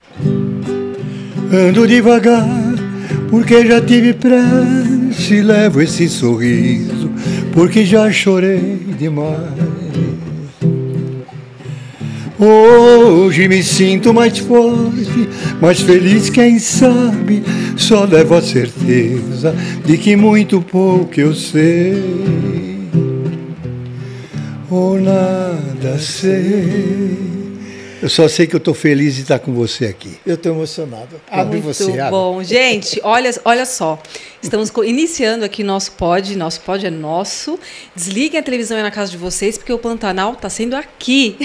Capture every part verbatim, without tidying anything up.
Ando devagar, porque já tive pressa e levo esse sorriso, porque já chorei demais. Hoje me sinto mais forte, mais feliz, quem sabe, só levo a certeza de que muito pouco eu sei, ou nada sei. Eu só sei que eu estou feliz de estar com você aqui. Eu estou emocionado. Abre você, Muito bom. Gente, olha, olha só. Estamos iniciando aqui nosso pod. Nosso pod é nosso. Desliguem a televisão aí na casa de vocês, porque o Pantanal está sendo aqui.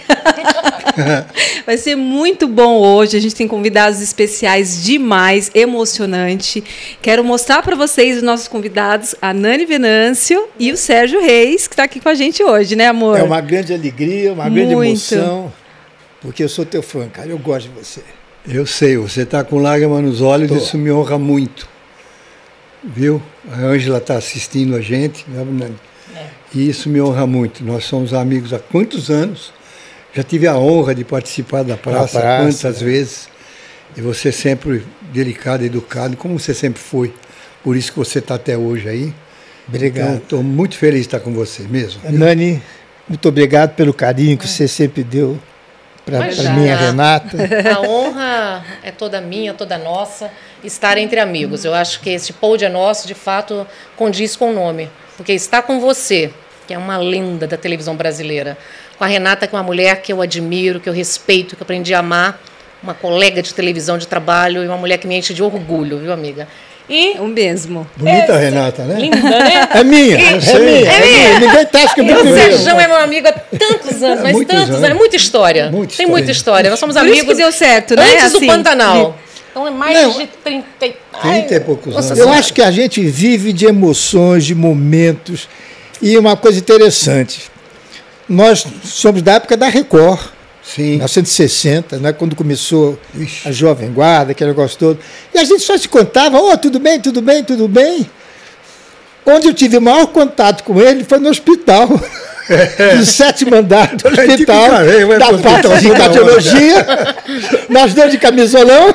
Vai ser muito bom hoje. A gente tem convidados especiais demais, emocionante. Quero mostrar para vocês os nossos convidados, a Nani Venâncio e o Sérgio Reis, que está aqui com a gente hoje, né, amor? É uma grande alegria, uma muito. grande emoção. Porque eu sou teu fã, cara. Eu gosto de você. Eu sei, você está com lágrimas nos olhos, Tô. Isso me honra muito. Viu? A Ângela está assistindo a gente, né? É. E isso me honra muito. Nós somos amigos há quantos anos? Já tive a honra de participar da praça, praça quantas é. vezes. E você sempre delicado, educado, como você sempre foi. Por isso que você está até hoje aí. Obrigado. Então, estou muito feliz de estar com você mesmo. Viu? Nani, muito obrigado pelo carinho que é. você sempre deu para a minha Renata. A honra é toda minha, toda nossa, estar entre amigos. Eu acho que esse pod é nosso, de fato, condiz com o nome. Porque estar com você, que é uma lenda da televisão brasileira, com a Renata, que é uma mulher que eu admiro, que eu respeito, que eu aprendi a amar, uma colega de televisão de trabalho e uma mulher que me enche de orgulho, viu, amiga? E o mesmo. Bonita, é, Renata, né? Linda, né? É minha, e, é, é minha. É minha. Ninguém tá acha que é muito meu. O Sérgio é meu amigo há tantos anos, mas muitos tantos anos. anos. Muita história. Muita Tem história. muita história. Nós somos Por amigos. Isso que deu certo, né? Antes assim, do Pantanal. De... Então é mais Não, de trinta, trinta e poucos anos. Eu acho que a gente vive de emoções, de momentos. E uma coisa interessante. Nós somos da época da Record. Sim. mil novecentos e sessenta, né, quando começou Ixi. a Jovem Guarda, aquele negócio todo. E a gente só se contava, oh, tudo bem, tudo bem, tudo bem. Onde eu tive o maior contato com ele foi no hospital. É. No sétimo andar do hospital, é, da parte de cardiologia. Nós dois de camisolão.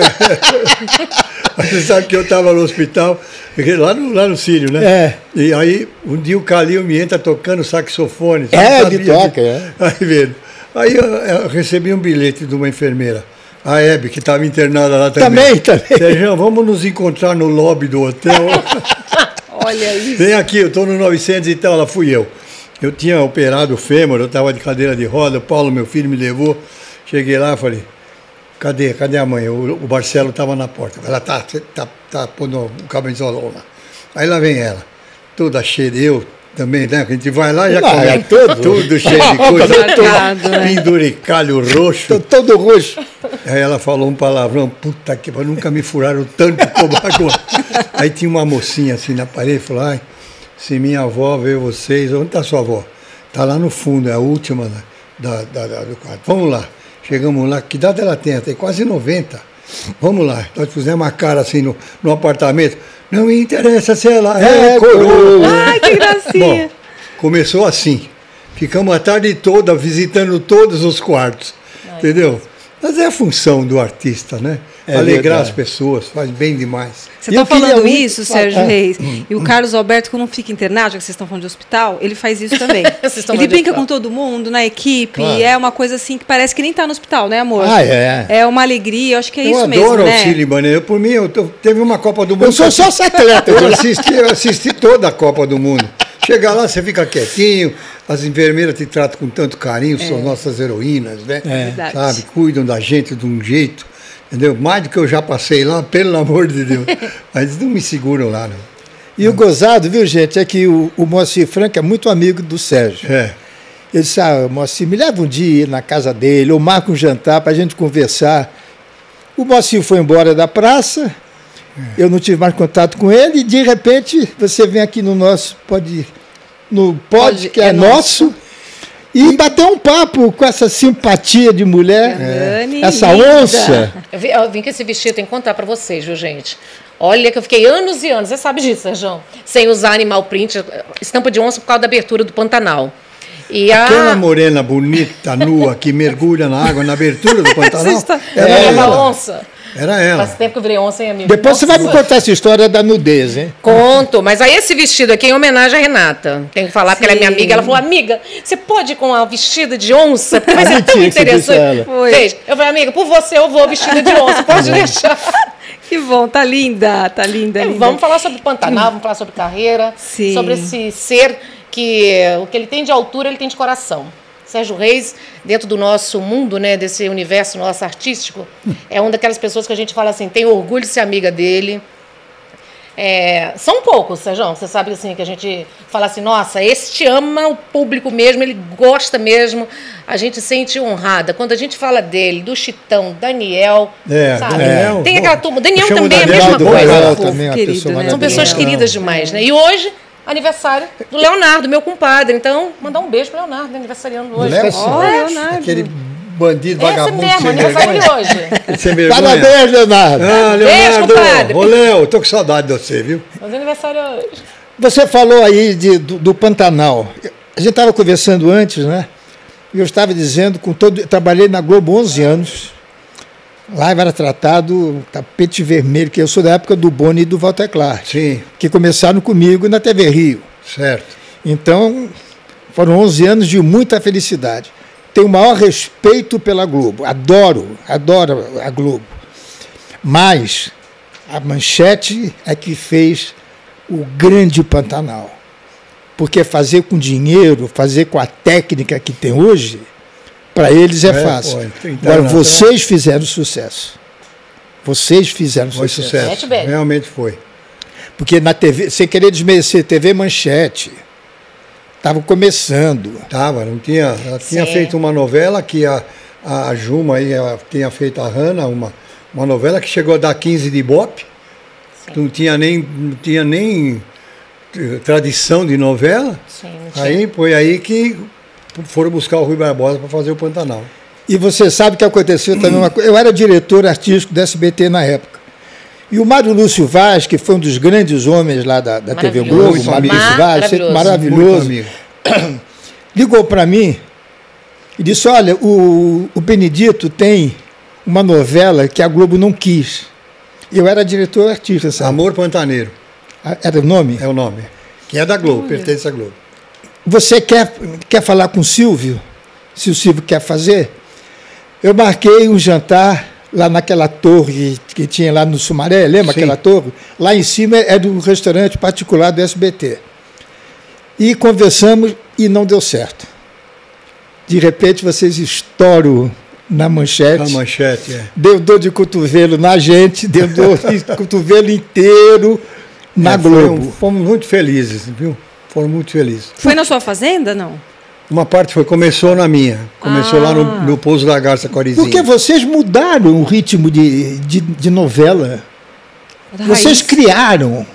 É. Você sabe que eu estava no hospital, lá no, lá no Sírio, né? É. E aí, um dia o Calil me entra tocando saxofone. É, ele toca, é. Aí, vendo. Aí eu, eu recebi um bilhete de uma enfermeira, a Hebe, que estava internada lá também. Também, também. Sérgio, vamos nos encontrar no lobby do hotel. Olha isso. Vem aqui, eu estou no novecentos e tal, lá fui eu. Eu tinha operado o fêmur, eu estava de cadeira de roda, o Paulo, meu filho, me levou. Cheguei lá e falei, cadê, cadê a mãe? O, o Marcelo estava na porta. Ela tá, tá, tá pondo o camisolão lá. Aí lá vem ela, toda cheia de eu. Também, né? A gente vai lá e já come é tudo. tudo cheio de coisa, Marcado, né? penduricalho roxo. Tô todo roxo. Aí ela falou um palavrão, puta que pariu, nunca me furaram tanto como agora. Aí tinha uma mocinha assim na parede, falou, ai, se minha avó veio vocês, onde está sua avó? Está lá no fundo, é a última da, da, da, do quarto. Vamos lá. Chegamos lá, que idade ela tem? Tem quase noventa. Vamos lá. Nós fizemos uma cara assim no, no apartamento. Não me interessa se ela é, é coroa. Ai, que gracinha. Bom, começou assim. Ficamos a tarde toda visitando todos os quartos. Ai, entendeu? Mas é a função do artista, né? É alegrar verdade. As pessoas, faz bem demais. Você está falando muito... isso, Sérgio ah, Reis, hum, e o hum. Carlos Alberto, quando fica internado, já que vocês estão falando de hospital, ele faz isso também. Ele brinca com todo mundo, na equipe, claro. É uma coisa assim que parece que nem está no hospital, né, amor? Ah, é. É uma alegria, eu acho que é eu isso mesmo, né? Eu adoro né? o Sírio, por mim, eu, eu, teve uma Copa do Mundo... Eu sou só atleta. Eu assisti, eu assisti toda a Copa do Mundo. Chega lá, você fica quietinho, as enfermeiras te tratam com tanto carinho, é. São nossas heroínas, né? É. Sabe? Cuidam da gente de um jeito, entendeu? Mais do que eu já passei lá, pelo amor de Deus. Mas não me seguram lá, não. E não. O gozado, viu, gente, é que o, o Moacir Franco é muito amigo do Sérgio. É. Ele disse, ah, Moacir, me leva um dia na casa dele, ou marca um jantar para a gente conversar. O Moacir foi embora da praça, é. Eu não tive mais contato com ele, e de repente você vem aqui no nosso, pode, no pod, que é, é nosso, nosso, e bater um papo com essa simpatia de mulher, é. Essa linda. Onça. Eu vim, eu vim com esse vestido, tem que contar para vocês, viu, gente? Olha que eu fiquei anos e anos, você sabe disso, Sérgio, sem usar animal print, estampa de onça por causa da abertura do Pantanal. E Aquela a... morena bonita, nua, que mergulha na água na abertura do Pantanal, está- era Era uma ela. onça. Era ela. Faz tempo que eu virei onça, hein, amigo? Depois você vai me Nossa. contar essa história da nudez, hein? Conto, mas aí esse vestido aqui é em homenagem à Renata. Tenho que falar, porque ela é minha Sim. amiga. Ela falou, amiga, você pode ir com a vestida de onça? Porque vai ser tão Mentira que você disse a ela. interessante. Foi. Fez. Eu falei, amiga, por você eu vou vestida de onça, pode deixar. Que bom, tá linda, tá linda, linda. Vamos falar sobre Pantanal, vamos falar sobre carreira, Sim. sobre esse ser que o que ele tem de altura, ele tem de coração. Sérgio Reis, dentro do nosso mundo, né, desse universo nosso artístico, é uma daquelas pessoas que a gente fala assim, tem orgulho de ser amiga dele. É, são poucos, Sérgio, você sabe assim, que a gente fala assim, nossa, este ama o público mesmo, ele gosta mesmo, a gente sente honrada. Quando a gente fala dele, do Chitão, Daniel, É, sabe? Daniel, Tem aquela turma, Daniel eu chamo também é a Daniel mesma do coisa. Daniel Daniel também é uma querido, pessoa né? São maravilhosa. pessoas Daniel. queridas demais, né? E hoje, aniversário do Leonardo, meu compadre. Então, mandar um beijo pro Leonardo, aniversariando hoje. Léo? Ó, Leonardo. Aquele bandido Esse vagabundo mesmo, sem aniversário de vergonha. hoje. Sem vergonha. Parabéns, Leonardo. Ah, Beijo, Leonardo. compadre. Ô, Léo, tô com saudade de você, viu? Mas aniversário hoje. Você falou aí de- do, do Pantanal. A gente estava conversando antes, né? E eu estava dizendo, com todo, eu trabalhei na Globo onze anos. Lá era tratado tapete vermelho, que eu sou da época do Boni e do Walter Clark, Sim, que começaram comigo na T V Rio. certo. Então, foram onze anos de muita felicidade. Tenho o maior respeito pela Globo. Adoro, adoro a Globo. Mas a Manchete é que fez o grande Pantanal. Porque fazer com dinheiro, fazer com a técnica que tem hoje, para eles é, É, fácil. pô, então, Agora, então, vocês fizeram sucesso. Vocês fizeram Foi sucesso. sucesso. Manchete, velho. Realmente foi. Porque na T V, sem querer desmerecer, T V Manchete, estava começando. Tava, não tinha. Ela tinha Sim. feito uma novela que a, a Juma aí ela tinha feito a Hanna, uma, uma novela que chegou a dar quinze de Ibope. Não tinha nem, não tinha nem eh, tradição de novela. Sim, não tinha. Aí foi aí que foram buscar o Rui Barbosa para fazer o Pantanal. E você sabe que aconteceu também uma coisa. Eu era diretor artístico da S B T na época. E o Mário Lúcio Vaz, que foi um dos grandes homens lá da, da T V Maravilhoso. Globo, Muito Mário amigo. Lúcio Vaz, sempre Muito maravilhoso, amigo. ligou para mim e disse: olha, o, o Benedito tem uma novela que a Globo não quis. Eu era diretor artista, sabe? Amor Pantaneiro Era o nome? é o nome. Que é da Globo, pertence à Globo. Você quer, quer falar com o Silvio? Se o Silvio quer fazer? Eu marquei um jantar lá naquela torre que tinha lá no Sumaré, lembra Sim. aquela torre? Lá em cima é do restaurante particular do S B T. E conversamos e não deu certo. De repente vocês estouram na Manchete. A Manchete, é. Deu dor de cotovelo na gente, deu dor de cotovelo inteiro na É, foi Globo. um- fomos muito felizes, viu? Fomos muito felizes. Foi na sua fazenda, não? Uma parte foi, começou na minha. Começou Ah. lá no, no Pouso da Garça Corizinho. Porque vocês mudaram o ritmo de, de, de novela. Vocês Raiz. criaram.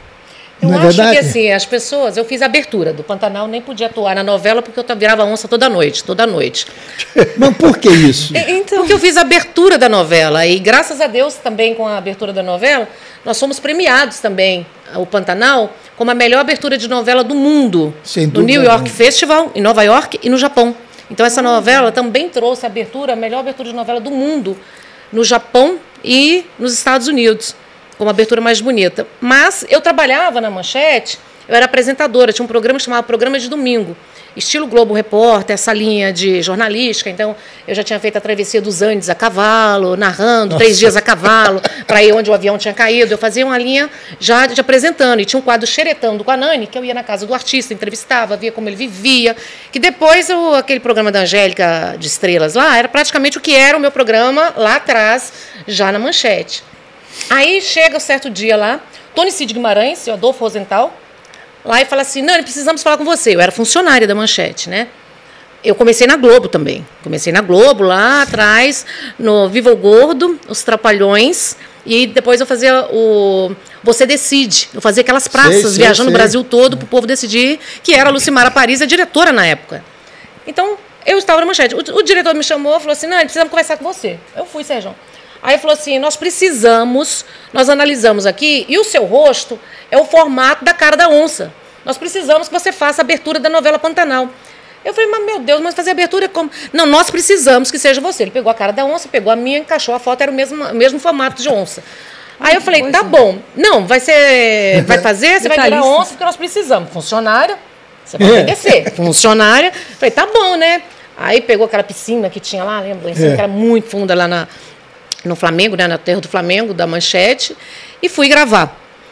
Eu não é acho verdade? que assim, as pessoas, eu fiz a abertura do Pantanal, nem podia atuar na novela porque eu virava onça toda noite, toda noite. Mas por que isso? E- Então, Porque eu fiz a abertura da novela e graças a Deus também com a abertura da novela, nós fomos premiados também, o Pantanal, como a melhor abertura de novela do mundo. Sem no dúvida New York nenhuma. Festival, em Nova York e no Japão. Então essa novela também trouxe a abertura, a melhor abertura de novela do mundo, no Japão e nos Estados Unidos, como a abertura mais bonita. Mas eu trabalhava na Manchete, eu era apresentadora, tinha um programa que chamava Programa de Domingo, estilo Globo Repórter, essa linha de jornalística. Então, eu já tinha feito a travessia dos Andes a cavalo, narrando, três dias a cavalo, para ir onde o avião tinha caído. Eu fazia uma linha já de apresentando. E tinha um quadro Xeretando com a Nani, que eu ia na casa do artista, entrevistava, via como ele vivia. Que depois, eu, aquele programa da Angélica de Estrelas lá, era praticamente o que era o meu programa lá atrás, já na Manchete. Aí chega um certo dia lá, Tony Cid Guimarães e o Adolfo Rosenthal, lá e fala assim, Nani, precisamos falar com você. Eu era funcionária da Manchete, né? Eu comecei na Globo também. Comecei na Globo, lá atrás, no Viva o Gordo, Os Trapalhões, e depois eu fazia o Você Decide. Eu fazia aquelas praças, Sei, sei, viajando sei. o Brasil todo para o povo decidir, que era a Lucimara Paris, a diretora na época. Então, eu estava na Manchete. O, o diretor me chamou e falou assim, Nani, precisamos conversar com você. Eu fui, Sérgio. Aí falou assim, nós precisamos, nós analisamos aqui, e o seu rosto é o formato da cara da onça. Nós precisamos que você faça a abertura da novela Pantanal. Eu falei, mas meu Deus, mas fazer abertura como? Não, nós precisamos que seja você. Ele pegou a cara da onça, pegou a minha, encaixou a foto, era o mesmo, o mesmo formato de onça. Aí eu falei, tá bom. Não, vai ser, vai fazer, você vai tirar onça, porque nós precisamos. Funcionária, você vai obedecer. Funcionária. Falei, tá bom, né? Aí pegou aquela piscina que tinha lá, lembra? Que era muito funda lá na, no Flamengo, né? Na terra do Flamengo, da Manchete, e fui gravar.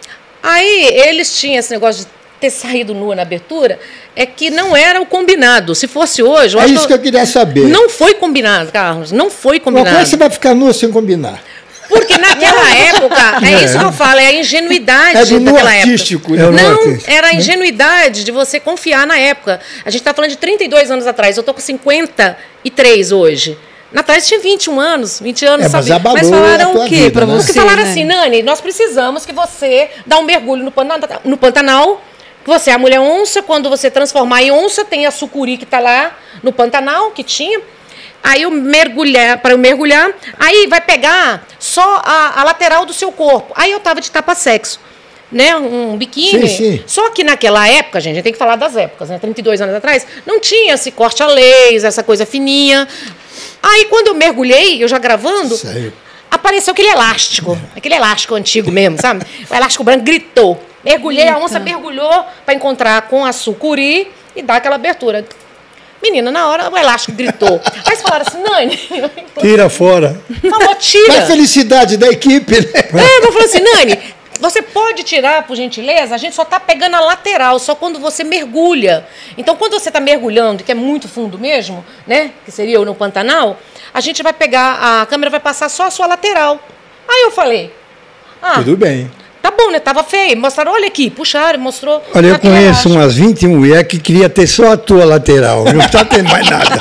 Aí eles tinham esse negócio de ter saído nua na abertura, é que não era o combinado. Se fosse hoje... Eu é acho isso que eu queria saber. Não foi combinado, Carlos. Não foi combinado. Mas como é que você vai ficar nua sem combinar? Porque naquela época, é, é isso que eu falo, é a ingenuidade é do daquela artístico, época. Né? Não, artístico, era a ingenuidade de você confiar na época. A gente está falando de trinta e dois anos atrás, eu estou com cinquenta e três hoje. Na trás tinha vinte e um anos, vinte anos, é, mas, sabe? Mas falaram o quê para você? Porque falaram assim, Nani, nós precisamos que você dá um mergulho no Pantanal, no Pantanal. Você é a mulher onça, quando você transformar em onça, tem a sucuri que está lá no Pantanal, que tinha. Aí eu mergulhar, para eu mergulhar, aí vai pegar só a, a lateral do seu corpo. Aí eu tava de tapa-sexo, né? Um biquíni. Sim, sim. Só que naquela época, gente, a gente tem que falar das épocas, né? trinta e dois anos atrás, não tinha esse corte a laser, essa coisa fininha. Aí quando eu mergulhei, eu já gravando, Sei. apareceu aquele elástico, aquele elástico antigo mesmo, sabe? O elástico branco gritou. Mergulhei, a onça mergulhou para encontrar com a sucuri e dar aquela abertura. Menina, na hora o elástico gritou. Aí eles falaram assim, Nani... Tira fora. Falou, tira. Mas a felicidade da equipe, né? É, eu falei assim, Nani, você pode tirar, por gentileza? A gente só está pegando a lateral, só quando você mergulha. Então, quando você está mergulhando, que é muito fundo mesmo, né? Que seria no Pantanal, a gente vai pegar, a câmera vai passar só a sua lateral. Aí eu falei... Ah, tudo bem. Tá bom, né? Tava feio. Mostraram, olha aqui, puxaram, mostrou. Olha, eu conheço umas vinte mulheres que queria ter só a tua lateral. Não está tendo mais nada.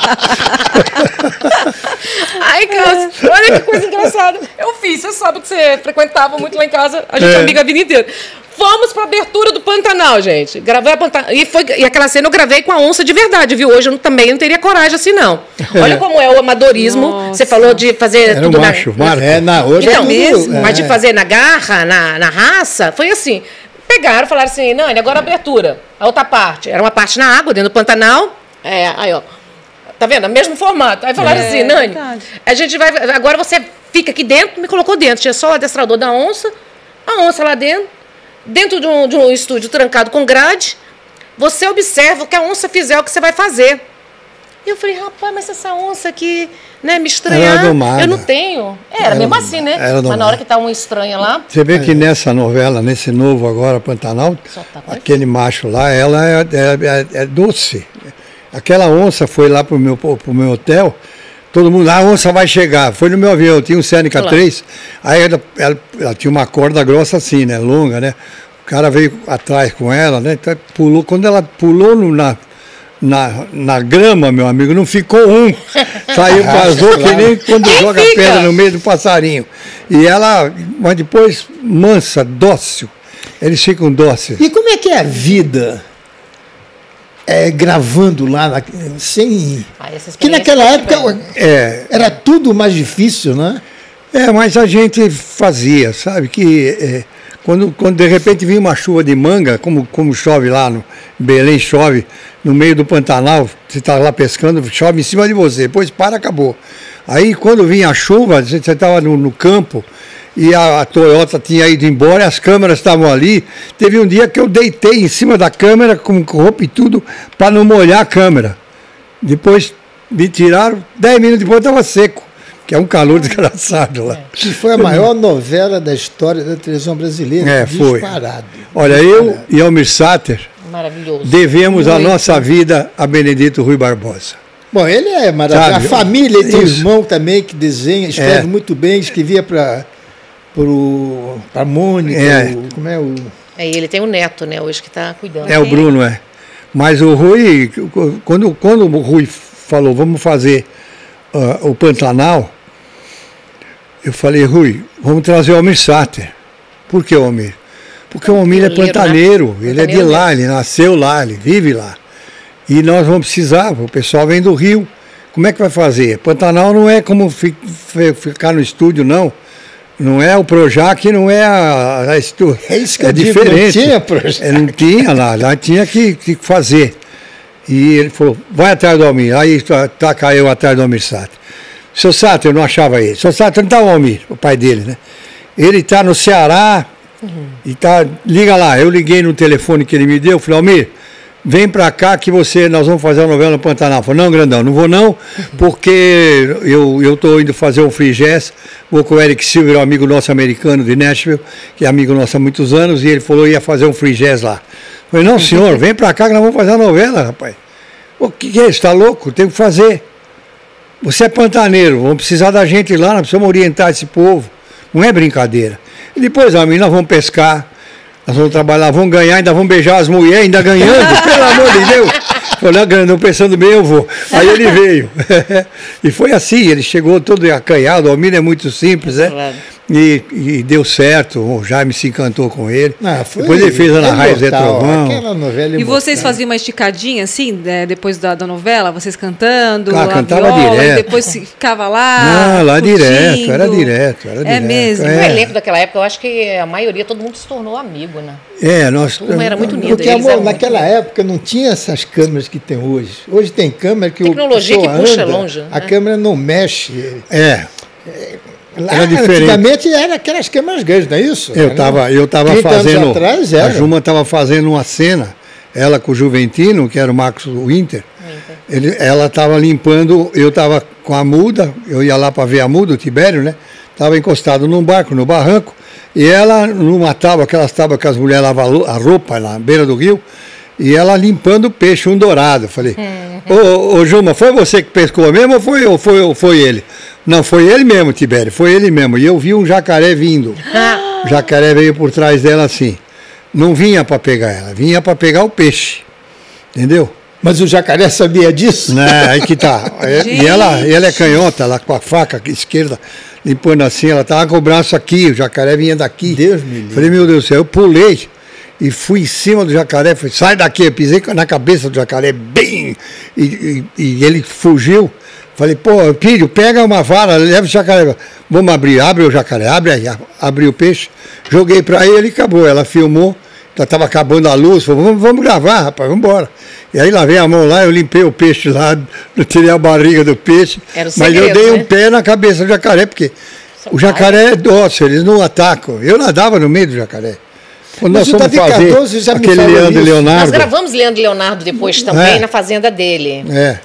Ai, Carlos, olha que coisa engraçada. Eu fiz, você sabe que você frequentava muito lá em casa, a gente é amiga a vida inteira. Vamos para a abertura do Pantanal, gente. Gravei a Pantanal. E, foi, e aquela cena eu gravei com a onça de verdade, viu? Hoje eu não, também não teria coragem assim, não. Olha como é o amadorismo. Nossa. Você falou de fazer Era tudo um macho, na... Marco. É, na, hoje então, é mesmo, é. mas de fazer na garra, na, na raça, foi assim. Pegaram, falaram assim, Nani, agora a abertura. A outra parte. Era uma parte na água, dentro do Pantanal. É, aí, ó. Tá vendo? Mesmo formato. Aí falaram é, assim, Nani, verdade. A gente vai... Agora você fica aqui dentro, me colocou dentro. Tinha só o adestrador da onça, a onça lá dentro, dentro de um, de um estúdio trancado com grade. Você observa o que a onça fizer, o que você vai fazer. E eu falei, rapaz, mas essa onça aqui, né, me estranhar, eu não tenho. Era, era mesmo assim, né? Mas na hora que tá uma estranha lá... Você vê que nessa novela, nesse novo agora, Pantanal, tá aquele macho lá, ela é, é, é doce. Aquela onça foi lá pro meu, pro meu hotel, todo mundo, ah, a onça vai chegar. Foi no meu avião, tinha um Seneca três, aí ela, ela, ela tinha uma corda grossa assim, né, longa, né? O cara veio atrás com ela, né? Então pulou, quando ela pulou no, na, na, na grama, meu amigo, não ficou um. Saiu, vazou que nem quando Quem joga fica? pedra no meio do passarinho. E ela, mas depois, mansa, dócil. Eles ficam dóceis. E como é que é a vida é, gravando lá, na, sem... Ah, essa que naquela época É, era tudo mais difícil, né? é, mas a gente fazia, sabe? Que é, quando, quando de repente vinha uma chuva de manga, como, como chove lá no Belém, chove no meio do Pantanal, você está lá pescando, chove em cima de você, depois para, acabou. Aí quando vinha a chuva, você estava no, no campo e a, a Toyota tinha ido embora, e as câmeras estavam ali. Teve um dia que eu deitei em cima da câmera com roupa e tudo para não molhar a câmera. Depois me tiraram, dez minutos depois estava seco, que é um calor desgraçado lá. Que foi a maior novela da história da televisão brasileira. É, foi. Disparado. Olha, eu e Almir Sater Maravilhoso. devemos a Muito. nossa vida a Benedito Rui Barbosa. Bom, ele é maravilhoso. Sabe, A família, ele tem um isso. irmão também que desenha, escreve É. muito bem, escrevia para a Mônica, É. o, como é o... É, e ele tem um neto, né, hoje que está cuidando. É, o Bruno, é. Mas o Rui, quando, quando o Rui falou, vamos fazer uh, o Pantanal, eu falei, Rui, vamos trazer o Almir Sater. Por que o Almir? Porque o Almir é Pantaneiro, pantaneiro, né? ele é de Pantaneiro lá, ele nasceu lá, ele vive lá. E nós vamos precisar, o pessoal vem do Rio. Como é que vai fazer? Pantanal não é como fi, fi, ficar no estúdio, não. Não é o Projac, não é a, a estúdio. É isso que é eu digo, diferente. não tinha Projac. É, não tinha lá, lá tinha que, que fazer. E ele falou, vai atrás do Almir. Aí tá, tá caiu atrás do Almir Sater. Seu Sater, eu não achava ele. Seu Sater não tá o Almir, o pai dele, né? Ele tá no Ceará uhum. e tá. Liga lá. Eu liguei no telefone que ele me deu, falei, Almir, vem pra cá que você, nós vamos fazer uma novela no Pantanal. Falei, não, grandão, não vou não, porque eu, eu tô indo fazer um free jazz, vou com o Eric Silver, um amigo nosso americano de Nashville, que é amigo nosso há muitos anos, e ele falou que ia fazer um free jazz lá. Falei, não, senhor, vem pra cá que nós vamos fazer a novela, rapaz. O que, que é isso? Tá louco? Tem que fazer. Você é pantaneiro, vamos precisar da gente lá, nós precisamos orientar esse povo. Não é brincadeira. E depois, amigo, nós vamos pescar, nós vamos trabalhar, vamos ganhar, ainda vamos beijar as mulheres, ainda ganhando, pelo amor de Deus. Falei, não, pensando bem, eu vou. Aí ele veio. E foi assim, ele chegou todo acanhado, o Almir é muito simples, né? Claro. E, e deu certo, o Jaime se encantou com ele. Ah, foi, depois ele fez Ana Raia Zé Trovão. E vocês faziam uma esticadinha assim, né, depois da, da novela, vocês cantando? Ah, cantava viola, direto. E depois ficava lá. Não, lá curtindo. direto, era direto. Era é direto, mesmo. É. O elenco daquela época, eu acho que a maioria, todo mundo se tornou amigo, né? É, nós. A turma era muito unida. Porque, amor, naquela muito época não tinha essas câmeras que tem hoje. Hoje tem câmera que Tecnologia o que puxa anda, longe. A né? câmera não mexe. É. é Lá, era diferente. Antigamente era aquelas câmeras grandes, não é isso? Eu estava eu tava fazendo. Atrás, era. A Juma estava fazendo uma cena, ela com o Juventino, que era o Marcos Winter. Ele, ela estava limpando, eu estava com a muda, eu ia lá para ver a muda, o Tibério, né? Estava encostado num barco, no barranco, e ela numa tábua, aquelas tábuas que as mulheres lavam a roupa lá na beira do rio, e ela limpando o peixe, um dourado. Falei, ô, ô, ô Juma, foi você que pescou mesmo ou foi, ou foi, ou foi ele? Não, foi ele mesmo, Tibério, foi ele mesmo. E eu vi um jacaré vindo. O jacaré veio por trás dela assim. Não vinha para pegar ela, vinha para pegar o peixe. Entendeu? Mas o jacaré sabia disso? Não, aí que tá. E ela, ela é canhota, ela com a faca esquerda, limpando assim, ela tava com o braço aqui, o jacaré vinha daqui. Deus me livre. Falei, meu Deus do céu, eu pulei e fui em cima do jacaré, falei, sai daqui, eu pisei na cabeça do jacaré, bem, e, e, e ele fugiu. Falei, pô, filho, pega uma vara, leva o jacaré. Vamos abrir, abre o jacaré, abre aí, abriu o peixe, joguei para ele e acabou. Ela filmou, já estava acabando a luz, falou, vamos, vamos gravar, rapaz, vamos embora. E aí lavei a mão lá, eu limpei o peixe lá, eu tirei a barriga do peixe, Era o mas segredo, eu dei né? um pé na cabeça do jacaré, porque o jacaré é dócil, eles não atacam. Eu nadava no meio do jacaré. Quando nós fomos fazer Cardoso já aquele Leandro e Leonardo. Nós gravamos Leandro e Leonardo depois também É. na fazenda dele. É.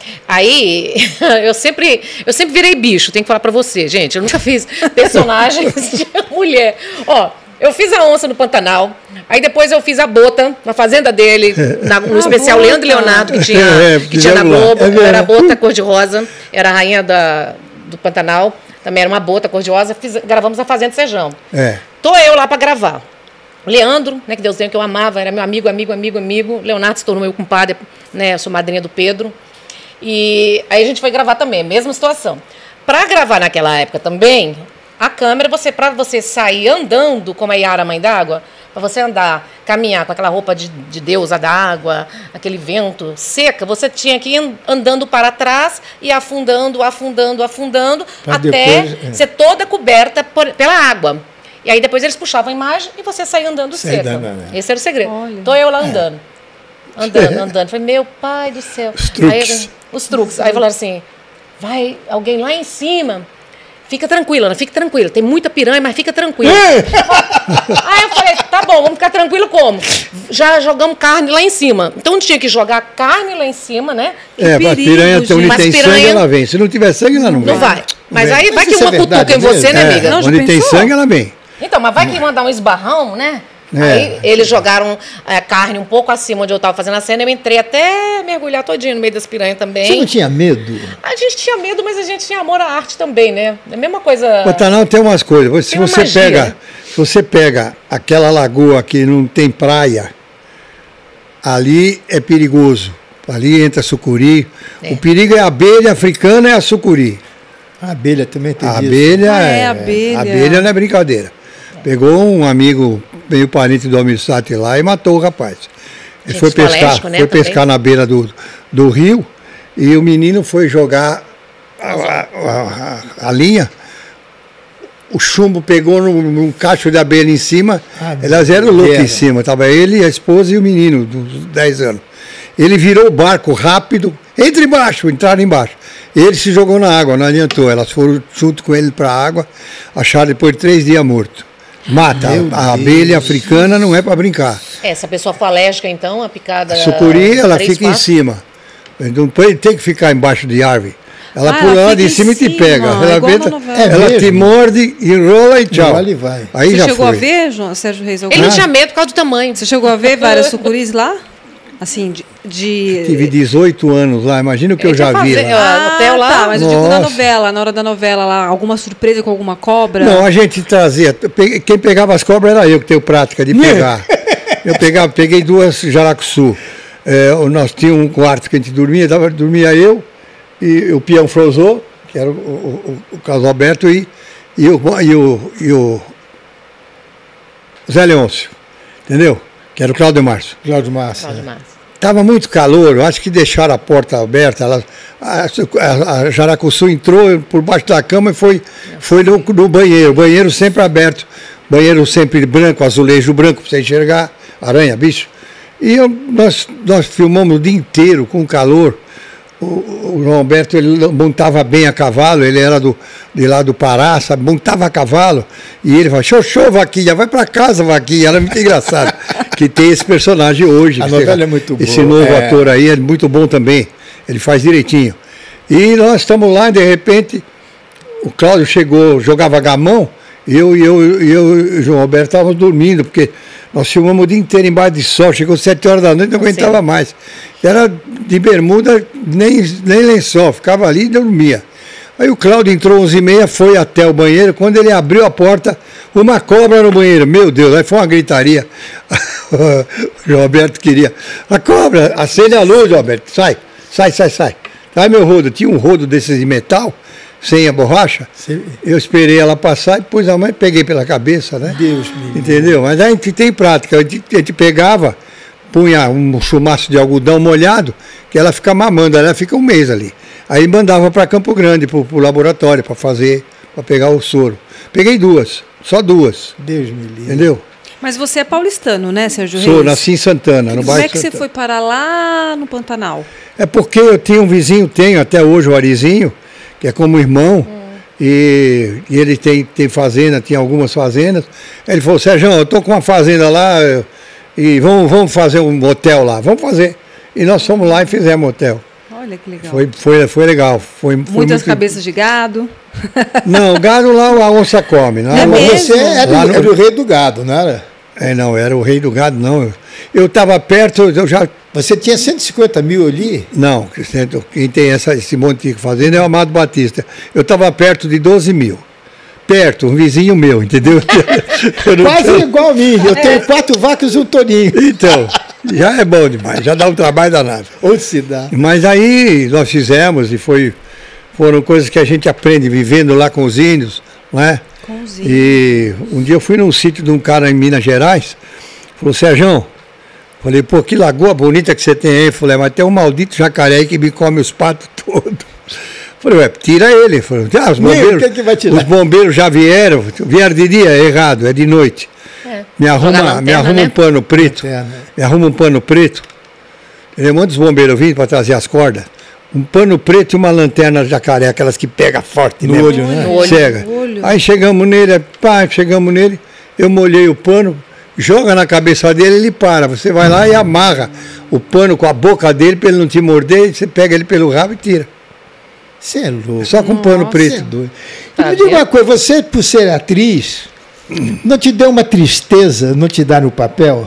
Aí eu sempre, eu sempre virei bicho, tenho que falar pra você, gente. Eu nunca fiz personagens de mulher. Ó, eu fiz a onça no Pantanal, aí depois eu fiz a bota na fazenda dele, na- no especial bota. Leandro e Leonardo, que tinha, É, que tinha na fizeram lá. Globo. É Eu era a verdade. bota cor-de-rosa, era a rainha da, do Pantanal, também era uma bota cor-de-rosa. Fiz- Gravamos a Fazenda Sejão. É. Tô eu lá pra gravar. Leandro, né, que Deus tenha, que eu amava, era meu amigo, amigo, amigo, amigo. Leonardo se tornou meu compadre, né, eu sou madrinha do Pedro. E aí a gente foi gravar também, mesma situação. Para gravar naquela época também, a câmera, você para você sair andando como a Yara Mãe d'Água, para você andar, caminhar com aquela roupa de, de deusa d'água, aquele vento seca, você tinha que ir andando para trás e afundando, afundando, afundando, Pra até depois, é. ser toda coberta por- pela água. E aí depois eles puxavam a imagem e você saía andando Sai seca. andando, né? Esse era o segredo. Olha. Tô eu lá andando. Andando, andando. Falei, meu pai do céu. Os truques. Aí, os truques. Aí falaram assim, vai alguém lá em cima. Fica tranquila, não fica tranquila. Tem muita piranha, mas fica tranquila. Aí eu falei, tá bom, vamos ficar tranquilo como? Já jogamos carne lá em cima. Então tinha que jogar carne lá em cima, né? É, perigo, a piranha, gente. onde Mas tem piranha- sangue, ela vem. Se não tiver sangue, ela não vem. Não vai. Mas vem. aí vai Mas que isso é uma verdade cutuca em você, mesmo? né, É, amiga? Não, já onde tem pensou? sangue, ela vem. Então, mas vai que mandar um esbarrão, né? É. Aí eles jogaram é, carne um pouco acima onde eu estava fazendo a cena, eu entrei até mergulhar todinho no meio das piranhas Você não também. tinha medo? A gente tinha medo, mas a gente tinha amor à arte também, né? É a mesma coisa. Pantanal tem umas coisas. Se Tem uma você magia. pega, se você pega aquela lagoa que não tem praia, ali é perigoso. Ali entra sucuri. É. O perigo é a abelha africana e a sucuri. A abelha também tem A isso. abelha, Ah, é, é, abelha. a abelha não é brincadeira. Pegou um amigo, meio parente do Almir Sater lá e matou o rapaz. Ele Gente, foi pescar, Escoléstico, né, foi também. pescar na beira do, do rio e o menino foi jogar a, a- a- a linha. O chumbo pegou num, num cacho de abelha em cima. Ah, Elas eram loucas merda. em cima. Tava ele, a esposa e o menino, dos dez anos. Ele virou o barco rápido, entra embaixo, entraram embaixo. Ele se jogou na água, não adiantou. Elas foram junto com ele para a água, acharam depois de três dias morto. Mata. A, a abelha africana não é para brincar. Essa pessoa for alérgica, então, a picada... A sucuri, ela três, fica quatro? em cima. Então, ele tem que ficar embaixo de árvore. Ela Ah, pula ela lá fica de em cima e te cima, pega. Ela, igual venta, na novela. ela É te mesmo? morde, enrola e tchau. Vale, vai. Aí Você já chegou foi. a ver, João, Sérgio Reis? alguma- Ele não tinha medo por causa do tamanho. Você chegou a ver várias sucuris lá? Assim, de... de... Tive dezoito anos lá, imagina o que eu Ele já tá vi fazendo- lá. Ah, hotel lá? tá, mas eu digo na Nossa. novela, na hora da novela lá, alguma surpresa com alguma cobra? Não, a gente trazia. pe- Quem pegava as cobras era eu, que tenho prática de pegar. Eu pegava, peguei duas jaracuçu. É, nós tínhamos um quarto que a gente dormia, dava, dormia eu e o peão Frozô, que era o, o, o, o Carlos Alberto, e, e, o, e, o, e o Zé Leôncio, entendeu? Que era o Cláudio Márcio. Cláudio Massa. Cláudio Massa. Estava muito calor, eu acho que deixaram a porta aberta. Ela, a, a, a Jaracuçu entrou por baixo da cama e foi, foi no, no banheiro. Banheiro sempre aberto, banheiro sempre branco, azulejo branco, para você enxergar, aranha, bicho. E eu, nós, nós filmamos o dia inteiro com calor. O, o João Alberto ele montava bem a cavalo, ele era do, de lá do Pará, sabe? Montava a cavalo. E ele falava, show, show, Vaquinha, vai para casa, Vaquinha. Era muito engraçado. Que tem esse personagem hoje. A esse, novela é muito boa. Esse novo é. ator aí é muito bom também. Ele faz direitinho. E nós estamos lá e de repente o Cláudio chegou, jogava gamão, e eu e eu, e eu e o João Alberto estávamos dormindo, porque nós filmamos o dia inteiro embaixo de sol, chegou sete horas da noite, não aguentava Sim. mais. Era de bermuda, nem, nem lençol, ficava ali e dormia. Aí o Cláudio entrou onze e meia, foi até o banheiro, quando ele abriu a porta, uma cobra no banheiro. Meu Deus, aí foi uma gritaria. O João Alberto queria. A cobra, acende a luz, João Alberto, sai, sai, sai, sai. Aí meu rodo, tinha um rodo desses de metal, sem a borracha. Sim. Eu esperei ela passar e pus a mão e peguei pela cabeça, né? Deus me livre. Entendeu? Mas a gente tem prática. A gente, a gente pegava, punha um chumaço de algodão molhado, que ela fica mamando, ela fica um mês ali. Aí mandava para Campo Grande, para o laboratório, para fazer, para pegar o soro. Peguei duas, só duas, Deus me livre. entendeu? Mas você é paulistano, né, Sérgio Sou, Reis? nasci em Santana, no Como bairro é que você Santana. foi parar lá no Pantanal? É porque eu tinha um vizinho, tenho até hoje o Arizinho, que é como irmão, e, e ele tem, tem fazenda, tinha algumas fazendas. Ele falou, Sérgio, eu estou com uma fazenda lá eu- e vamos, vamos fazer um hotel lá. Vamos fazer. E nós fomos lá e fizemos hotel. Olha que legal. Foi, foi, foi legal. Foi, foi Muitas muito- cabeças de gado. Não, gado lá a onça come. Não, É Mas mesmo? você era, Lá no- era o rei do gado, não era? É, não, era o rei do gado, não. Eu estava perto, eu já... Você tinha cento e cinquenta mil ali? Não, quem tem essa, esse monte de fazenda é o Amado Batista. Eu estava perto de doze mil. Perto, um vizinho meu, entendeu? Eu não Quase tenho- igual a mim. Eu tenho quatro vacas e um tourinho. Então, já é bom demais, já dá um trabalho danado. Onde se dá? Mas aí nós fizemos e foi, foram coisas que a gente aprende vivendo lá com os índios, não é? Com os índios. E um dia eu fui num sítio de um cara em Minas Gerais, falou, Sérgio, falei, pô, que lagoa bonita que você tem aí. Falei, mas tem um maldito jacaré aí que me come os patos todos. Falei, ué, tira ele. Falei, ah, os Meu, bombeiros, quem que vai tirar? os bombeiros já vieram, vieram de dia, é errado, é de noite. É. Me Jogar arruma, lanterna, me arruma né? um pano preto, Lanterna. me arruma um pano preto. Entendeu? Muitos bombeiros vindo para trazer as cordas. Um pano preto e uma lanterna jacaré, aquelas que pega forte No mesmo. olho, né? No olho. Cega. No olho. Aí chegamos nele, pá, chegamos nele, eu molhei o pano, joga na cabeça dele, ele para. Você vai lá e amarra o pano com a boca dele para ele não te morder, você pega ele pelo rabo e tira. Você é louco. Só com pano Nossa. Você é preto. doido. Tá E me diga vendo? uma coisa, você, por ser atriz, não te deu uma tristeza não te dar no papel?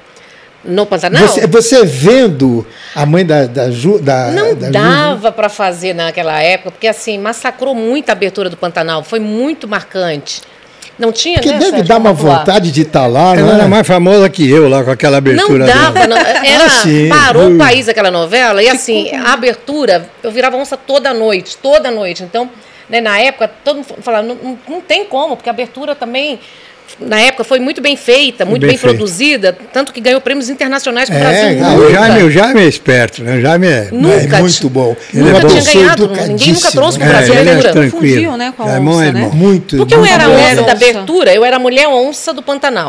No Pantanal? Você, você vendo a mãe da, da, Ju, da Não da Ju- dava para fazer naquela época, porque assim, massacrou muito a abertura do Pantanal, foi muito marcante. Não tinha, Porque né, deve Sérgio, dar uma como atuar? vontade de estar lá, Ela não era é? mais famosa que eu lá com aquela Não abertura dava, dela. não, era, Ah, sim. parou Hum. o país aquela novela, e assim, a abertura, eu virava onça toda noite, toda noite. Então, né, na época, todo mundo falava, não, não, não tem como, porque a abertura também, na época, foi muito bem feita, muito bem bem, feita. produzida, tanto que ganhou prêmios internacionais que o É, Brasil ah, Ah, o nunca, Jaime, o Jaime é esperto, né? O Jaime é... nunca É muito tinha- bom. Ele nunca é bom. tinha Pessoa ganhado, ninguém nunca trouxe pro É, Brasil a ele é abertura. tranquilo. Confundiam, né, com a Jaimão onça, é né? irmão. Muito. Porque eu muito era bom. mulher onça da onça. abertura, eu era a mulher onça do Pantanal.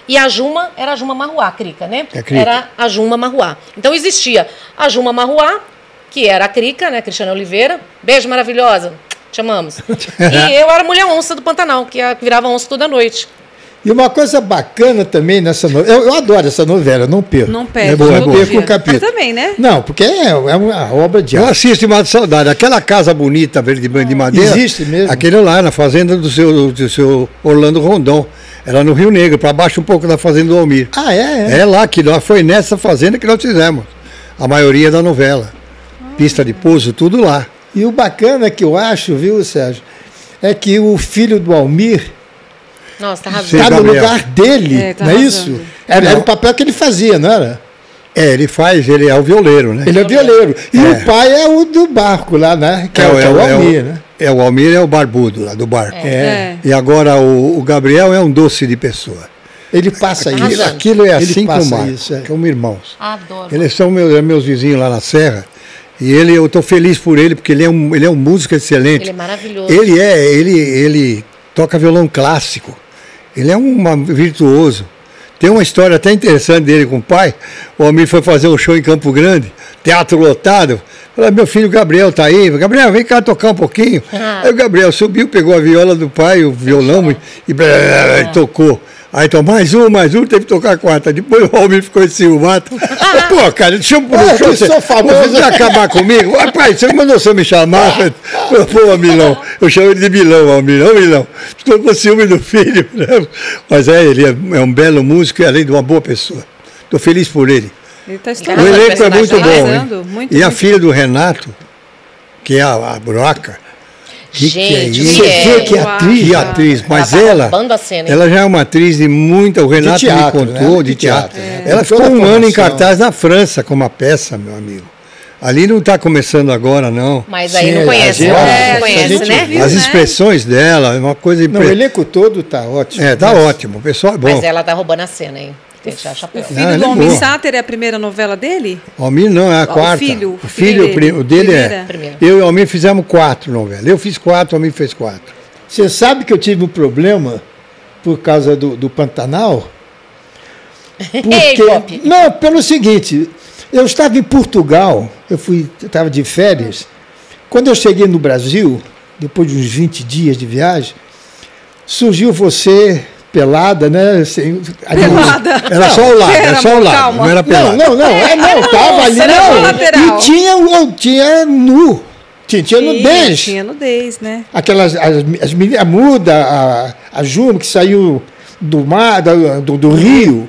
E a Juma era a Juma Marruá, a Crica, né? É Crica. Era a Juma Marruá. Então existia a Juma Marruá, que era a Crica, né? Cristiana Oliveira. Beijo, maravilhosa. Te amamos. E eu era a mulher onça do Pantanal, que virava onça toda noite. E uma coisa bacana também nessa novela, eu, eu adoro essa novela, não perco. Não perde. É boa, é todo boa. dia. Um capítulo. Você também, né? Não, porque é, é uma obra de Eu arte. assisto e mato saudade. Aquela casa bonita, verde de madeira. Existe mesmo? Aquele lá, na fazenda do seu, do seu Orlando Rondon. Era no Rio Negro, para baixo um pouco da fazenda do Almir. Ah, é? É. É lá, que nós, foi nessa fazenda que nós fizemos. A maioria da novela. Pista de pouso, tudo lá. E o bacana que eu acho, viu, Sérgio, é que o filho do Almir Nossa, tá Sim, está arrasando. no Gabriel. lugar dele, É, tá não é arrasando. isso? Era, era o papel que ele fazia, não era? É, ele faz, ele é o violeiro, né? Ele é violeiro. E É. o pai é o do barco lá, né? Que é, o, que é o Almir, né? É, o Almir é o barbudo lá do barco. É. É. E agora o, o Gabriel é um doce de pessoa. Ele passa Aquilo, isso. Arrasando. aquilo é Ele assim passa como isso, é. como irmãos. Adoro. Eles são meus, meus vizinhos lá na Serra. E ele, eu estou feliz por ele, porque ele é um, ele é um músico excelente. Ele é maravilhoso. Ele é, ele, ele toca violão clássico. Ele é um virtuoso. Tem uma história até interessante dele com o pai. O Almir foi fazer um show em Campo Grande, teatro lotado. Falei, meu filho Gabriel tá aí. Gabriel, vem cá tocar um pouquinho. Ah. Aí o Gabriel subiu, pegou a viola do pai, o violão, e, e, blá, blá, blá, e tocou. Aí então, mais um, mais um, teve que tocar a quarta. Depois o Almir ficou enciumado. Pô, cara, deixa eu Ah, pro show. que sou famoso. Você vai acabar comigo? Rapaz, você mandou você me chamar? Eu, Pô, Milão. Eu chamo ele de Milão, Almir. Ô, Milão. Estou com ciúme do filho. Né? Mas é, ele é, é um belo músico e além de uma boa pessoa. Estou feliz por ele. Ele tá O estourando. Caramba, elenco é muito personagem bom, arrasando, hein? muito, E a muito filha do Renato, que é a, a Broca, que, que é Gente, isso? Você é. vê que Uau. atriz. Que atriz, mas Ela tá ela, roubando a cena, hein? ela já é uma atriz de muita, o Renato teatro, me contou, né? de De teatro. teatro, é. Ela De ficou toda a um ano em formação. cartaz na França com uma peça, meu amigo. Ali não está começando agora, não. Mas aí Sim, não a conhece, gente- não é, conhece, a gente né? viu. As né? expressões dela, é uma coisa... Não, o impre- elenco todo está ótimo. É, tá Mas- ótimo, o pessoal é bom. Mas ela tá roubando a cena, hein? Tem que tirar chapéu. O filho Não, do ele é Almir boa. Sater é a primeira novela dele? O Almir não, é a O quarta. filho, o filho, o, pri- o dele primeira. é... Primeira. Eu e o Almir fizemos quatro novelas. Eu fiz quatro, o Almir fez quatro. Você sabe que eu tive um problema por causa do, do Pantanal? Ei, Pop. Não, pelo seguinte, eu estava em Portugal, eu fui, eu estava de férias. Quando eu cheguei no Brasil, depois de uns vinte dias de viagem, surgiu você pelada, né? Sem, Pelada. Era só o lado, Pera, era só o amor, lado, calma. não era Não, pelado. não, não, é, não, tava ali, era não. lateral. E tinha, eu tinha nu, tinha, tinha Tinha, nudez. Tinha nudez, né? Aquelas, as, as meninas, a Muda, a, a Juma, que saiu do mar, da- do, do rio.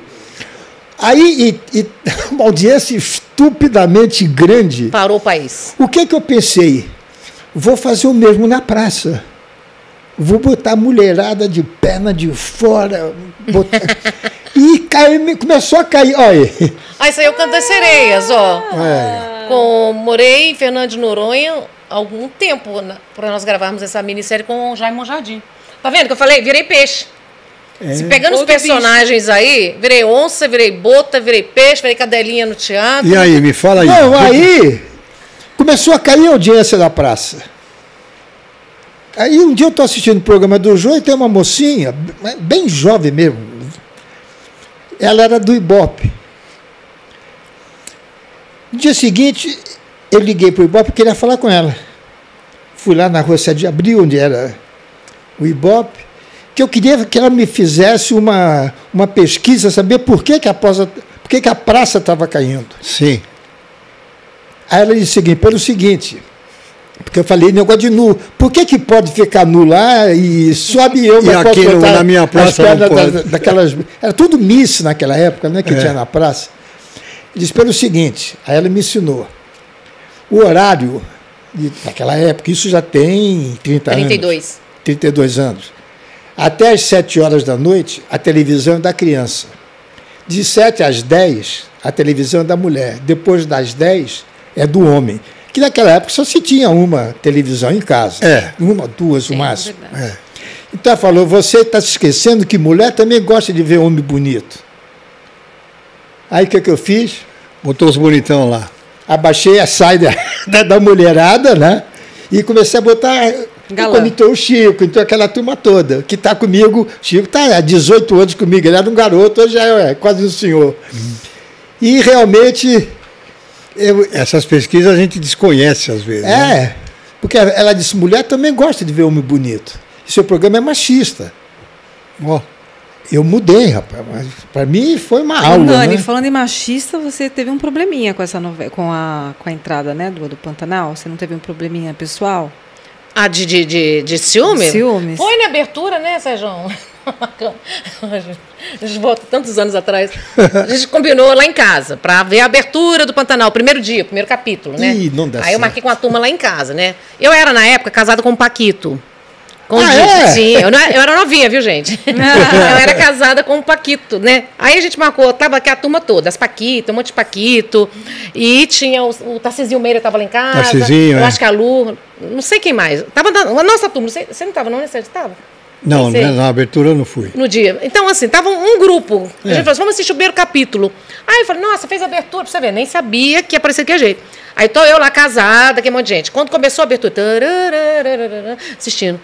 Aí, e, e uma audiência estupidamente grande. Parou o país. O que que eu pensei? Vou fazer o mesmo na praça. Vou botar a mulherada de perna de fora. Botar... e caiu, começou a cair. Olha aí. Aí saiu Canto das Sereias, ó. É. Com Morei e Fernando de Noronha há algum tempo para nós gravarmos essa minissérie com o Jaime Monjardim. Tá vendo que eu falei? Virei peixe. Se pegando os Outro personagens aí, virei onça, virei bota, virei peixe, virei cadelinha no teatro. E aí, me fala aí. Não, aí começou a cair a audiência da praça. Aí um dia eu estou assistindo o programa do Jô e tem uma mocinha, bem jovem mesmo. Ela era do Ibope. No dia seguinte, eu liguei para o Ibope e queria falar com ela. Fui lá na rua sete de abril, onde era o Ibope, que eu queria que ela me fizesse uma, uma pesquisa, saber por que, que a praça por que que a praça estava caindo. Sim. Aí ela disse o seguinte, pelo seguinte, porque eu falei negócio de nu, por que que pode ficar nu lá e sobe eu, E mas posso aqui no- botar na minha as praça não pernas pode? da- daquelas, era tudo miss naquela época, né, que É. tinha na praça. Ele disse pelo seguinte, aí ela me ensinou, o horário de, naquela época, isso já tem trinta anos. trinta e dois. trinta e dois anos. Até às sete horas da noite, a televisão é da criança. De sete às dez, a televisão é da mulher. Depois das dez, é do homem. Que naquela época só se tinha uma televisão em casa. É. Uma, duas, o É, máximo. verdade. É. Então ela falou, você está se esquecendo que mulher também gosta de ver homem bonito. Aí o que, que eu fiz? Botou os bonitão lá. Abaixei a saia da, da mulherada, né? E comecei a botar Galã. Quando entrou o Chico, entrou aquela turma toda, que está comigo, o Chico está há dezoito anos comigo, ele era um garoto, hoje já é quase um senhor. Hum. E realmente... Eu, Essas pesquisas a gente desconhece às vezes. É, né? Porque ela disse, mulher também gosta de ver homem bonito. E seu programa é machista. Ó, eu mudei, rapaz, mas para mim foi uma aula, Nani, né? falando em machista, você teve um probleminha com essa novela, com a, com a entrada, né, do, do Pantanal? Você não teve um probleminha pessoal? Ah, de, de, de, de ciúme? Ciúmes. Foi na abertura, né, Sérgio? A gente volta tantos anos atrás. A gente combinou lá em casa para ver a abertura do Pantanal, primeiro dia, primeiro capítulo, né? Ih, não dá Aí certo. eu marquei com a turma lá em casa, né? Eu era, na época, casada com o Paquito. Com Ah, o Di- é? Sim, eu, não, eu era novinha, viu, gente? Eu era casada com o Paquito, né? Aí a gente marcou, tava aqui a turma toda, as Paquito, um monte de Paquito. E tinha o, o Tarcisinho Meira tava lá em casa. Tarcisinho, eu é. acho que a Lu, não sei quem mais. Tava na, a nossa turma, você, você não tava, não, né, Sérgio? Tava? Não, Sei. né, na abertura eu não fui. No dia. Então, assim, tava um, um grupo. A É. gente falou assim, vamos assistir o primeiro capítulo. Aí eu falei, nossa, fez a abertura, pra você ver. Nem sabia que ia aparecer daquele jeito. Aí tô eu lá casada, que um monte de gente. Quando começou a abertura, tararararara, assistindo.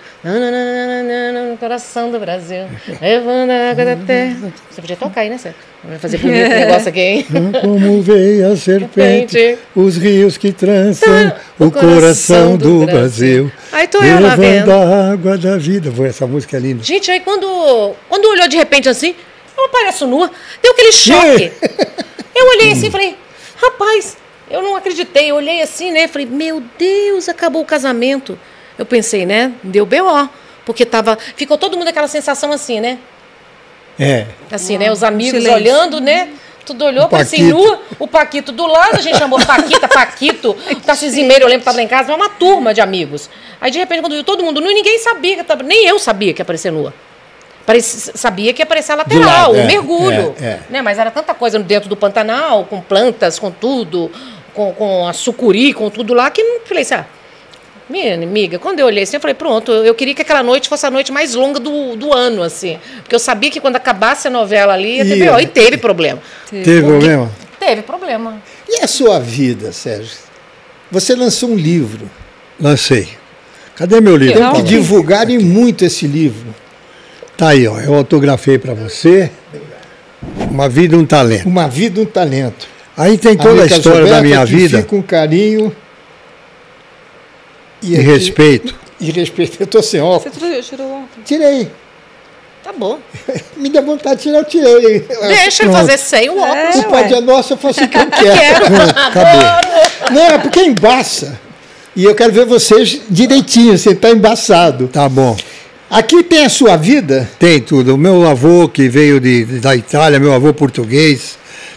No coração do Brasil, levando a água da terra. Você podia tocar aí, né, Sérgio? Vai fazer bonito esse negócio aqui, hein? Como veio a serpente, Serpente. os rios que trançam o coração do Brasil, Aí tô eu lá levando vendo. a água da vida. Pô, essa música é linda. Gente, aí quando, quando olhou de repente assim, eu apareço nua, deu aquele choque. Eu olhei assim e falei, rapaz, eu não acreditei. Eu olhei assim, né? Falei, meu Deus, acabou o casamento. Eu pensei, né? Deu B O. Porque tava, ficou todo mundo aquela sensação assim, né? É. Assim, né? Os amigos silêncio. olhando, né? Tudo olhou, O parecia Paquito. nua. O Paquito do lado, a gente chamou Paquita, Paquito. O Tarcisinho Meira, eu lembro que estava lá em casa, uma turma de amigos. Aí, de repente, quando viu todo mundo nu, ninguém sabia que tava, nem eu sabia que ia aparecer nua. Parecia, sabia que ia aparecer a lateral, lado, um é, mergulho. é, é. Né? Mas era tanta coisa dentro do Pantanal, com plantas, com tudo, com, com a sucuri, com tudo lá, que não falei assim, ah, minha amiga, quando eu olhei assim, eu falei, pronto, eu queria que aquela noite fosse a noite mais longa do, do ano, assim. Porque eu sabia que quando acabasse a novela ali, ia ter Ia. B O. E teve problema. Teve problema? Teve problema. E a sua vida, Sérgio? Você lançou um livro. Lancei. Cadê meu livro? Tem Não. que divulgarem muito esse livro. Tá aí, ó. Eu autografei para você. Uma vida, um talento. Uma vida, um talento. Aí tem toda a Amiga história da Gilberta, minha que vida fica com carinho e aqui- respeito. E respeito. Eu estou sem óculos. Você tirou, tirou o óculos. Tirei. Tá bom. Me deu vontade de tirar, eu tirei. Deixa eu Pronto. fazer sem o óculos. O Pai é nosso, eu faço o que eu quero. Pronto, acabou. Não, é porque embaça. E eu quero ver vocês direitinho, você está embaçado. Tá bom. Aqui tem a sua vida. Tem tudo. O meu avô, que veio de, da Itália, meu avô português,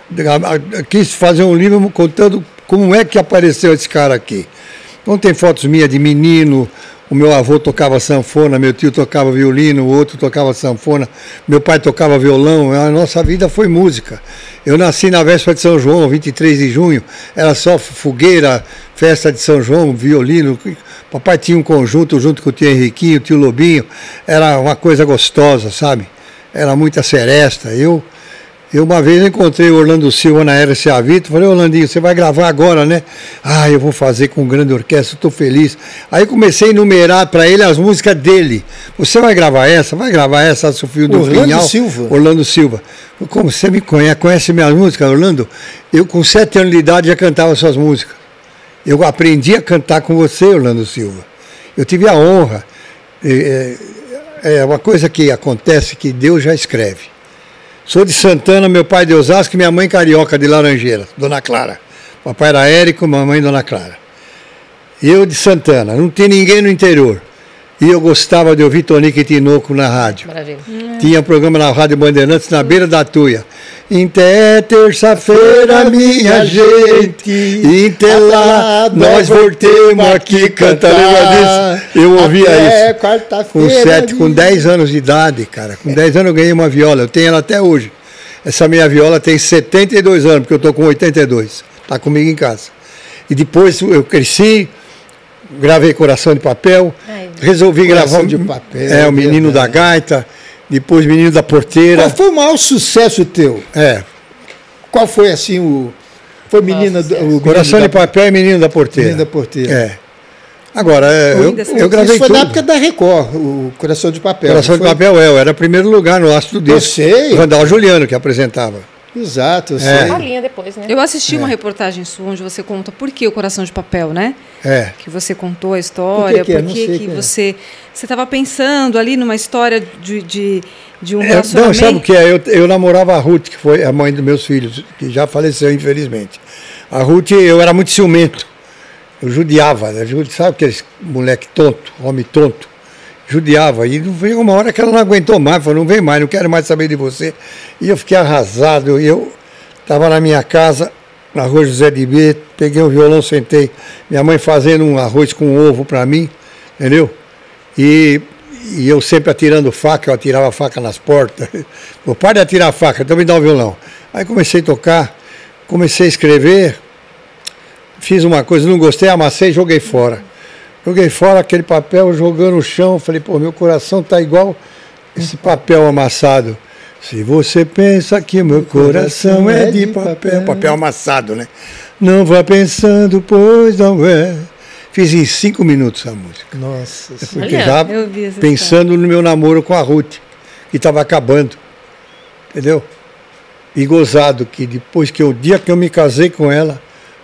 a- a- quis fazer um livro contando como é que apareceu esse cara aqui. Então tem fotos minhas de menino, o meu avô tocava sanfona, meu tio tocava violino, o outro tocava sanfona, meu pai tocava violão, a nossa vida foi música. Eu nasci na véspera de São João, vinte e três de junho, era só fogueira, festa de São João, violino. Papai tinha um conjunto junto com o tio Henriquinho, o tio Lobinho, era uma coisa gostosa, sabe? Era muita seresta. Eu, eu uma vez encontrei o Orlando Silva na R C A Vitor, falei, Orlandinho, você vai gravar agora, né? Ah, eu vou fazer com grande orquestra, estou feliz. Aí comecei a enumerar para ele as músicas dele. Você vai gravar essa? Vai gravar essa, Sofia do Orlando Pinhal? Silva? Orlando Silva. Como você me conhece, conhece minhas músicas, Orlando? Eu com sete anos de idade já cantava suas músicas. Eu aprendi a cantar com você, Orlando Silva. Eu tive a honra. É, é uma coisa que acontece que Deus já escreve. Sou de Santana, meu pai de Osasco e minha mãe carioca de Laranjeira, Dona Clara. Papai era Érico, mamãe Dona Clara. Eu de Santana, não tinha ninguém no interior. E eu gostava de ouvir Tonico e Tinoco na rádio. Maravilha. Tinha programa na Rádio Bandeirantes, na beira da Tuia. Até terça-feira, minha gente, até lá nós voltemos aqui cantar. Lembra disso? Eu ouvia Até isso. quarta-feira. Com sete, com dez anos de idade, cara. Com dez anos eu ganhei uma viola. Eu tenho ela até hoje. Essa minha viola tem setenta e dois anos, porque eu estou com oitenta e dois. Está comigo em casa. E depois eu cresci, gravei Coração de Papel, Ai. resolvi Coração gravar de Papel, é, o Menino da verdade. Gaita, depois Menino da Porteira. Qual foi o maior sucesso teu? É, Qual foi assim o. Foi menina do. O Coração de menino da- Papel e Menino da Porteira. Menino da Porteira. É. Agora, é, eu, eu gravei Isso foi tudo. na época da Record, o Coração de Papel. Coração de foi? Papel, é, eu era primeiro lugar no Astro Eu Disco. sei. Randall Juliano que apresentava. Exato, eu É. sei. Uma linha depois, né? Eu assisti uma reportagem sua onde você conta por que o Coração de Papel, né? É. Que você contou a história, Por que que é? por Não que sei que que é. você você estava pensando ali numa história de, de, de um É, relacionamento. não, sabe o que é? Eu, eu namorava a Ruth, que foi a mãe dos meus filhos, que já faleceu, infelizmente. A Ruth, eu era muito ciumento. Eu judiava, né? Sabe aquele moleque tonto, homem tonto? Judiava. E veio uma hora que ela não aguentou mais, falou, não vem mais, não quero mais saber de você. E eu fiquei arrasado. E eu estava na minha casa, na rua José de B, peguei um violão, sentei. Minha mãe fazendo um arroz com ovo para mim, entendeu? E, e eu sempre atirando faca, eu atirava faca nas portas. Pô, para de atirar faca, então me dá um violão. Aí comecei a tocar, comecei a escrever, fiz uma coisa, não gostei, amassei e joguei fora. Joguei fora aquele papel, jogando no chão, falei, pô, meu coração tá igual esse papel amassado. Se você pensa que meu coração é de papel, papel amassado, né? Não vá pensando, pois não é. Fiz em cinco minutos a música. Nossa Senhora. Porque Olha, já eu vi essa pensando no meu namoro com a Ruth, que estava acabando. Entendeu? E gozado que depois que o dia que eu me casei com ela,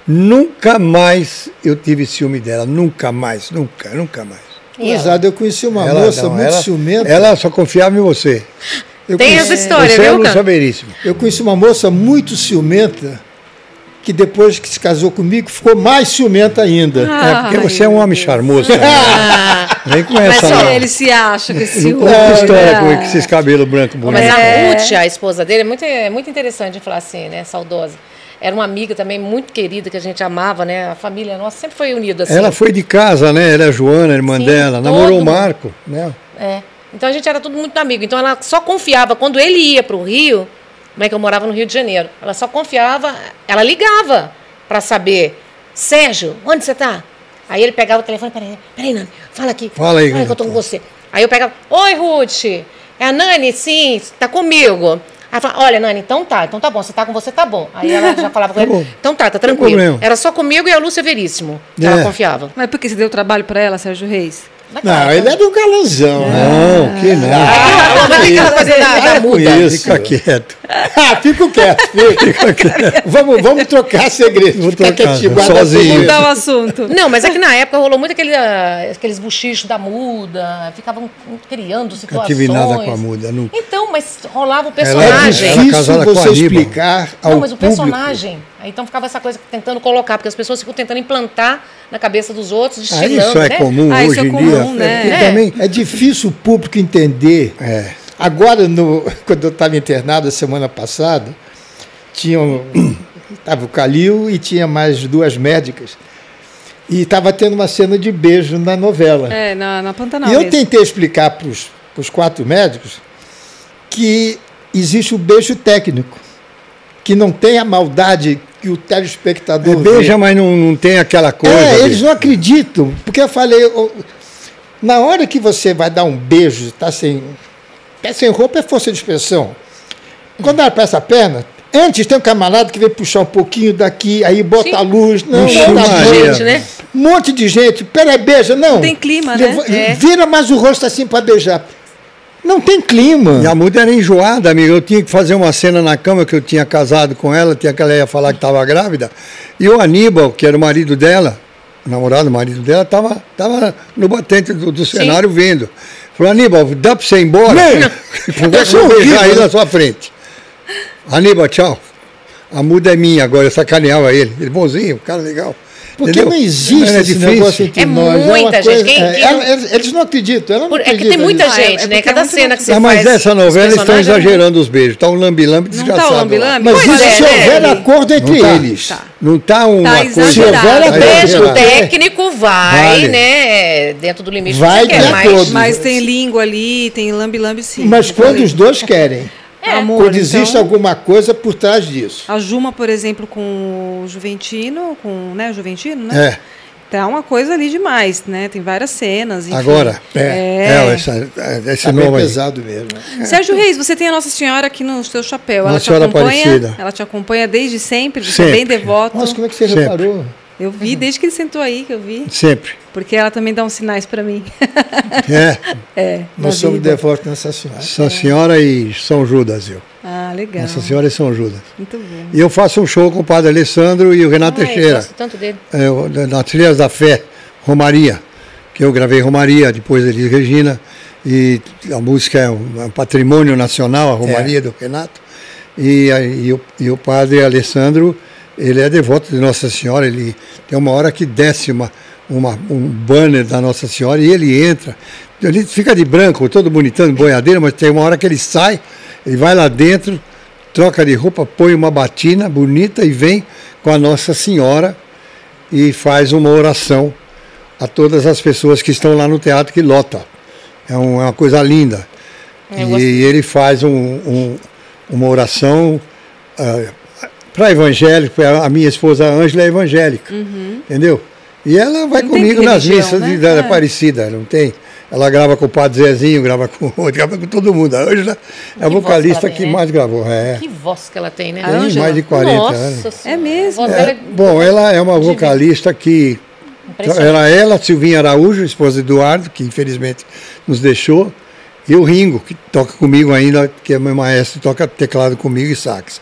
nunca mais eu tive ciúme dela. Nunca mais, nunca, nunca mais. E ela? Gozado, eu conheci uma Ela moça não, muito ela, ciumenta. Ela só confiava em você. Eu Tem conheci, essa história, você é viu, Lúcia cara? Veríssimo. eu conheci uma moça muito ciumenta, que depois que se casou comigo, ficou mais ciumenta ainda. É porque Ai, você é um meu homem Deus. charmoso. Também. Ah, Vem com Mas essa. só não. Ele se acha com esse Não ciúme, conta história né? com esses cabelos brancos mas bonitos. a É. Ruth, a esposa dele, é muito, é muito interessante de falar assim, né? Saudosa. Era uma amiga também muito querida, que a gente amava, né? A família nossa sempre foi unida assim. Ela foi de casa, né? Ela é a Joana, a irmã Sim, dela. todo Namorou o mundo. Marco, né? É. Então a gente era tudo muito amigo. Então ela só confiava. Quando ele ia para o Rio, como é que eu morava no Rio de Janeiro, ela só confiava, ela ligava para saber, Sérgio, onde você está? Aí ele pegava o telefone, peraí, peraí, Nani, fala aqui. Fala aí, fala que eu tô com gato. você. Aí eu pegava, oi, Ruth, é a Nani? Sim, tá comigo. Aí fala, olha, Nani, então tá, então tá bom, você tá com você, tá bom. Aí ela já falava com Tá ele, bom. então tá, tá Tem tranquilo. problema. Era só comigo e a Lúcia Veríssimo, que É. ela confiava. Mas por que você deu trabalho para ela, Sérgio Reis? Não, ele era um galanzão. né? Não, que não. Ah, mas aquela coisa da, da Para com muda. isso. Fica quieto. Ah, fico quieto, fico. Fica quieto. Vamos, vamos trocar segredo. Vou Ficar trocar, quietinho, guarda sozinho. segredo. Mudar o assunto. Não, mas é que na época rolou muito aquele, ah, aqueles buchichos da muda, ficavam criando Nunca situações. tive nada com a muda, nunca. Então, mas rolava o Ela É personagem. Ela difícil casada com você Aníbal. explicar ao Não, mas o público. personagem. Aí, então ficava essa coisa tentando colocar, porque as pessoas ficam tentando implantar na cabeça dos outros, Ah, destilando, isso é né? comum Ah, isso hoje é em comum, dia. né? Porque É. também. É difícil o público entender. É. Agora, no, quando eu estava internado a semana passada, tinha um, tava o Calil e tinha mais duas médicas. E estava tendo uma cena de beijo na novela. É, na, na Pantanal e eu mesmo. tentei explicar para os quatro médicos que existe o beijo técnico, que não tem a maldade que o telespectador É, vê. beija, mas não, não tem aquela coisa. É, de- eles não acreditam, porque eu falei, ô, na hora que você vai dar um beijo, está sem, pé sem roupa é força de expressão. Quando ela presta a perna, antes tem um camarada que vem puxar um pouquinho daqui, aí bota Sim. a luz, não, Ixi, bota a Maria. luz. Gente, né? Um monte de gente, peraí, beija, não. Não tem clima, né? Leva- É. Vira mais o rosto assim para beijar. Não tem clima. E a muda era enjoada, amigo. Eu tinha que fazer uma cena na cama que eu tinha casado com ela, tinha que ela ia falar que estava grávida. E o Aníbal, que era o marido dela, o namorado, o marido dela, estava tava no batente do, do cenário vendo. Falou, Aníbal, dá para você ir embora? Não. Deixa eu beijar ele na sua frente. Aníbal, tchau. A muda é minha agora, eu sacaneava ele. Ele bonzinho, cara legal. Porque Entendeu? não existe É esse difícil. negócio entre É nós. muita uma gente. coisa- Quem- é, quem ela- não- eles, eles não acreditam. Ela não Por- é que acredita tem muita nisso. Ah, é- gente, é né? porque Cada é muito cena que você Ah, mas faz. essa os novela eles estão personagens- exagerando os beijos. Tá um lambi-lambi Não desgraçado. tá o lá. lambi-lambi? Mas Pois isso é, se né? houver acordo entre Não tá. eles. Tá. Não tá uma Tá coisa... exagerado. Se houver O beijo exagerado. técnico vai, Vale. né? Dentro do limite Vai que você de quer, mas... acordo. Mas tem língua ali, tem lambi-lambi sim. Mas Eu quando falei. os dois querem, Amor, quando existe então, alguma coisa por trás disso. A Juma, por exemplo, com o Juventino, com, né, o Juventino, né? É, Tá uma coisa ali demais, né? Tem várias cenas. Enfim. agora. É. É, É. essa, esse Tá bem nome aí. pesado mesmo. Sérgio Reis, você tem a Nossa Senhora aqui no seu chapéu. Ela Nossa te Senhora acompanha. Aparecida. Ela te acompanha desde sempre. Você Sempre. é bem devoto. Nossa, como é que você Sempre. reparou? Eu vi, uhum. desde que ele sentou aí, que eu vi. Sempre. Porque ela também dá uns sinais para mim. É? É. Nós somos devotos Nossa Senhora. Nossa é. Senhora e São Judas, eu. Ah, legal. Nossa Senhora e São Judas. Muito bom. E eu faço um show com o Padre Alessandro e o Renato ah, Teixeira. Eu gosto tanto dele. É, na Trilhas da Fé, Romaria. Que eu gravei Romaria, depois ele Regina. E a música é um, é um patrimônio nacional, a Romaria é. do Renato. E, e, o, e o Padre Alessandro, ele é devoto de Nossa Senhora. Ele tem uma hora que desce uma, uma, um banner da Nossa Senhora e ele entra. Ele fica de branco, todo bonitão, boiadeiro, mas tem uma hora que ele sai, ele vai lá dentro, troca de roupa, põe uma batina bonita e vem com a Nossa Senhora e faz uma oração a todas as pessoas que estão lá no teatro que lota. É uma coisa linda. É, e ele faz um, um, uma oração uh, para evangélico. A minha esposa Ângela é evangélica, uhum. entendeu? E ela vai não comigo nas missas, né? da é. Aparecida, não tem? Ela grava com o Padre Zezinho, grava com outro, grava com todo mundo. A Ângela é a vocalista que, tem, que né? mais gravou. É. Que voz que ela tem, né? Tem mais de quarenta Nossa anos. É mesmo? É, bom, ela é uma vocalista que... Era ela, Silvinha Araújo, esposa de Eduardo, que infelizmente nos deixou, e o Ringo, que toca comigo ainda, que é meu maestro, toca teclado comigo e sax.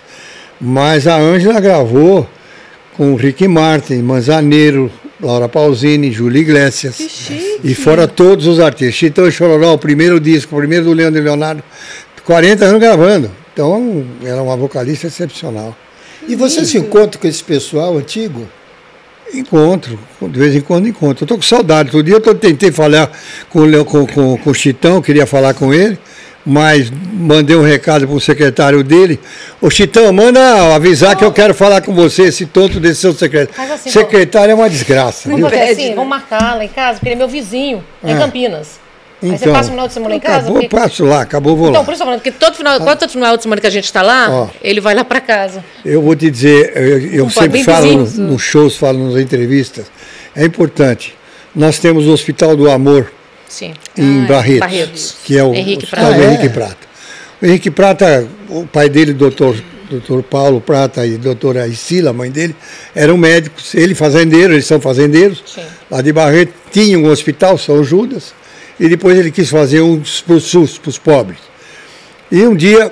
Mas a Ângela gravou com o Ricky Martin, Manzaneiro, Laura Pausini, Júlia Iglesias. Que chique. E fora todos os artistas. Chitão e Chororó, o primeiro disco, o primeiro do Leandro e Leonardo, quarenta anos gravando. Então, era uma vocalista excepcional. E você se encontra com esse pessoal antigo? Encontro, de vez em quando encontro. Eu estou com saudade. Todo dia eu tô, tentei falar com o, com, com, com o Chitão, queria falar com ele, mas mandei um recado para o secretário dele. Ô Chitão, manda avisar oh. que eu quero falar com você, esse tonto desse seu secretário. Assim, secretário vamos... é uma desgraça. Vamos fazer assim, vamos marcar lá em casa, porque ele é meu vizinho, é. em Campinas. Aí então, você passa o final de semana em casa? Acabou, porque... passo lá, acabou, vou então, lá. Então, por isso eu tô falando, porque todo final, quando todo final de semana que a gente está lá, ó, ele vai lá para casa. Eu vou te dizer, eu, eu sempre falo nos no shows, falo nas entrevistas, é importante. Nós temos o Hospital do Amor Sim. em ah, Barretos, Barretos, que é o Henrique Hospital Prata. do É. Henrique Prata. O Henrique Prata, o pai dele, doutor, doutor Paulo Prata e doutora Isila, mãe dele, eram médicos, ele fazendeiro, eles são fazendeiros, Sim. lá de Barretos, tinha um hospital, São Judas, e depois ele quis fazer um para o SUS, para os pobres. E um dia,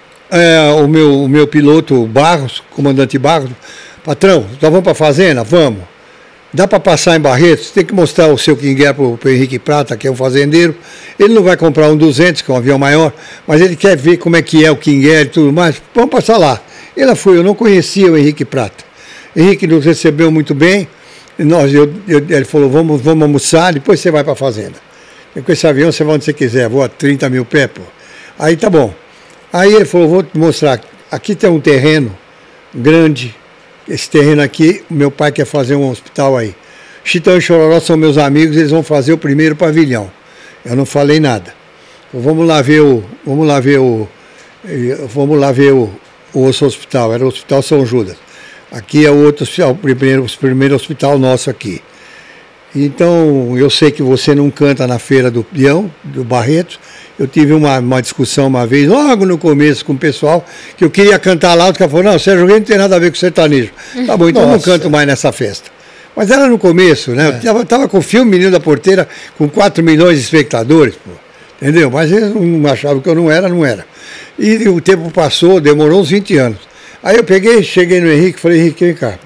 é, o, meu, o meu piloto Barros, comandante Barros, patrão, nós vamos para a fazenda? Vamos. Dá para passar em Barretos? Tem que mostrar o seu Kinguer para o Henrique Prata, que é um fazendeiro. Ele não vai comprar um duzentos, que é um avião maior, mas ele quer ver como é que é o Kinguer e tudo mais. Vamos passar lá. Ele foi, eu não conhecia o Henrique Prata. O Henrique nos recebeu muito bem. Nós, eu, eu, ele falou, vamos, vamos almoçar, depois você vai para a fazenda. E com esse avião você vai onde você quiser, voa trinta mil pés, pô. Aí tá bom. Aí ele falou, vou te mostrar, aqui tem um terreno grande, esse terreno aqui, meu pai quer fazer um hospital aí. Chitão e Chororó são meus amigos, eles vão fazer o primeiro pavilhão. Eu não falei nada. Falei, vamos lá ver o, vamos lá ver o, vamos lá ver o, o outro hospital, era o Hospital São Judas. Aqui é o outro hospital, o primeiro, o primeiro hospital nosso aqui. Então, eu sei que você não canta na feira do peão, do Barretos. Eu tive uma, uma discussão uma vez, logo no começo, com o pessoal, que eu queria cantar lá, o cara falou, não, Sérgio Reis não tem nada a ver com sertanejo. Tá bom, então eu não canto mais nessa festa. Mas era no começo, né? É. Eu estava com o filme Menino da Porteira, com quatro milhões de espectadores, pô. Entendeu? Mas eles não achavam que eu não era, não era. E o tempo passou, demorou uns vinte anos. Aí eu peguei, cheguei no Henrique, falei, Henrique, vem cá.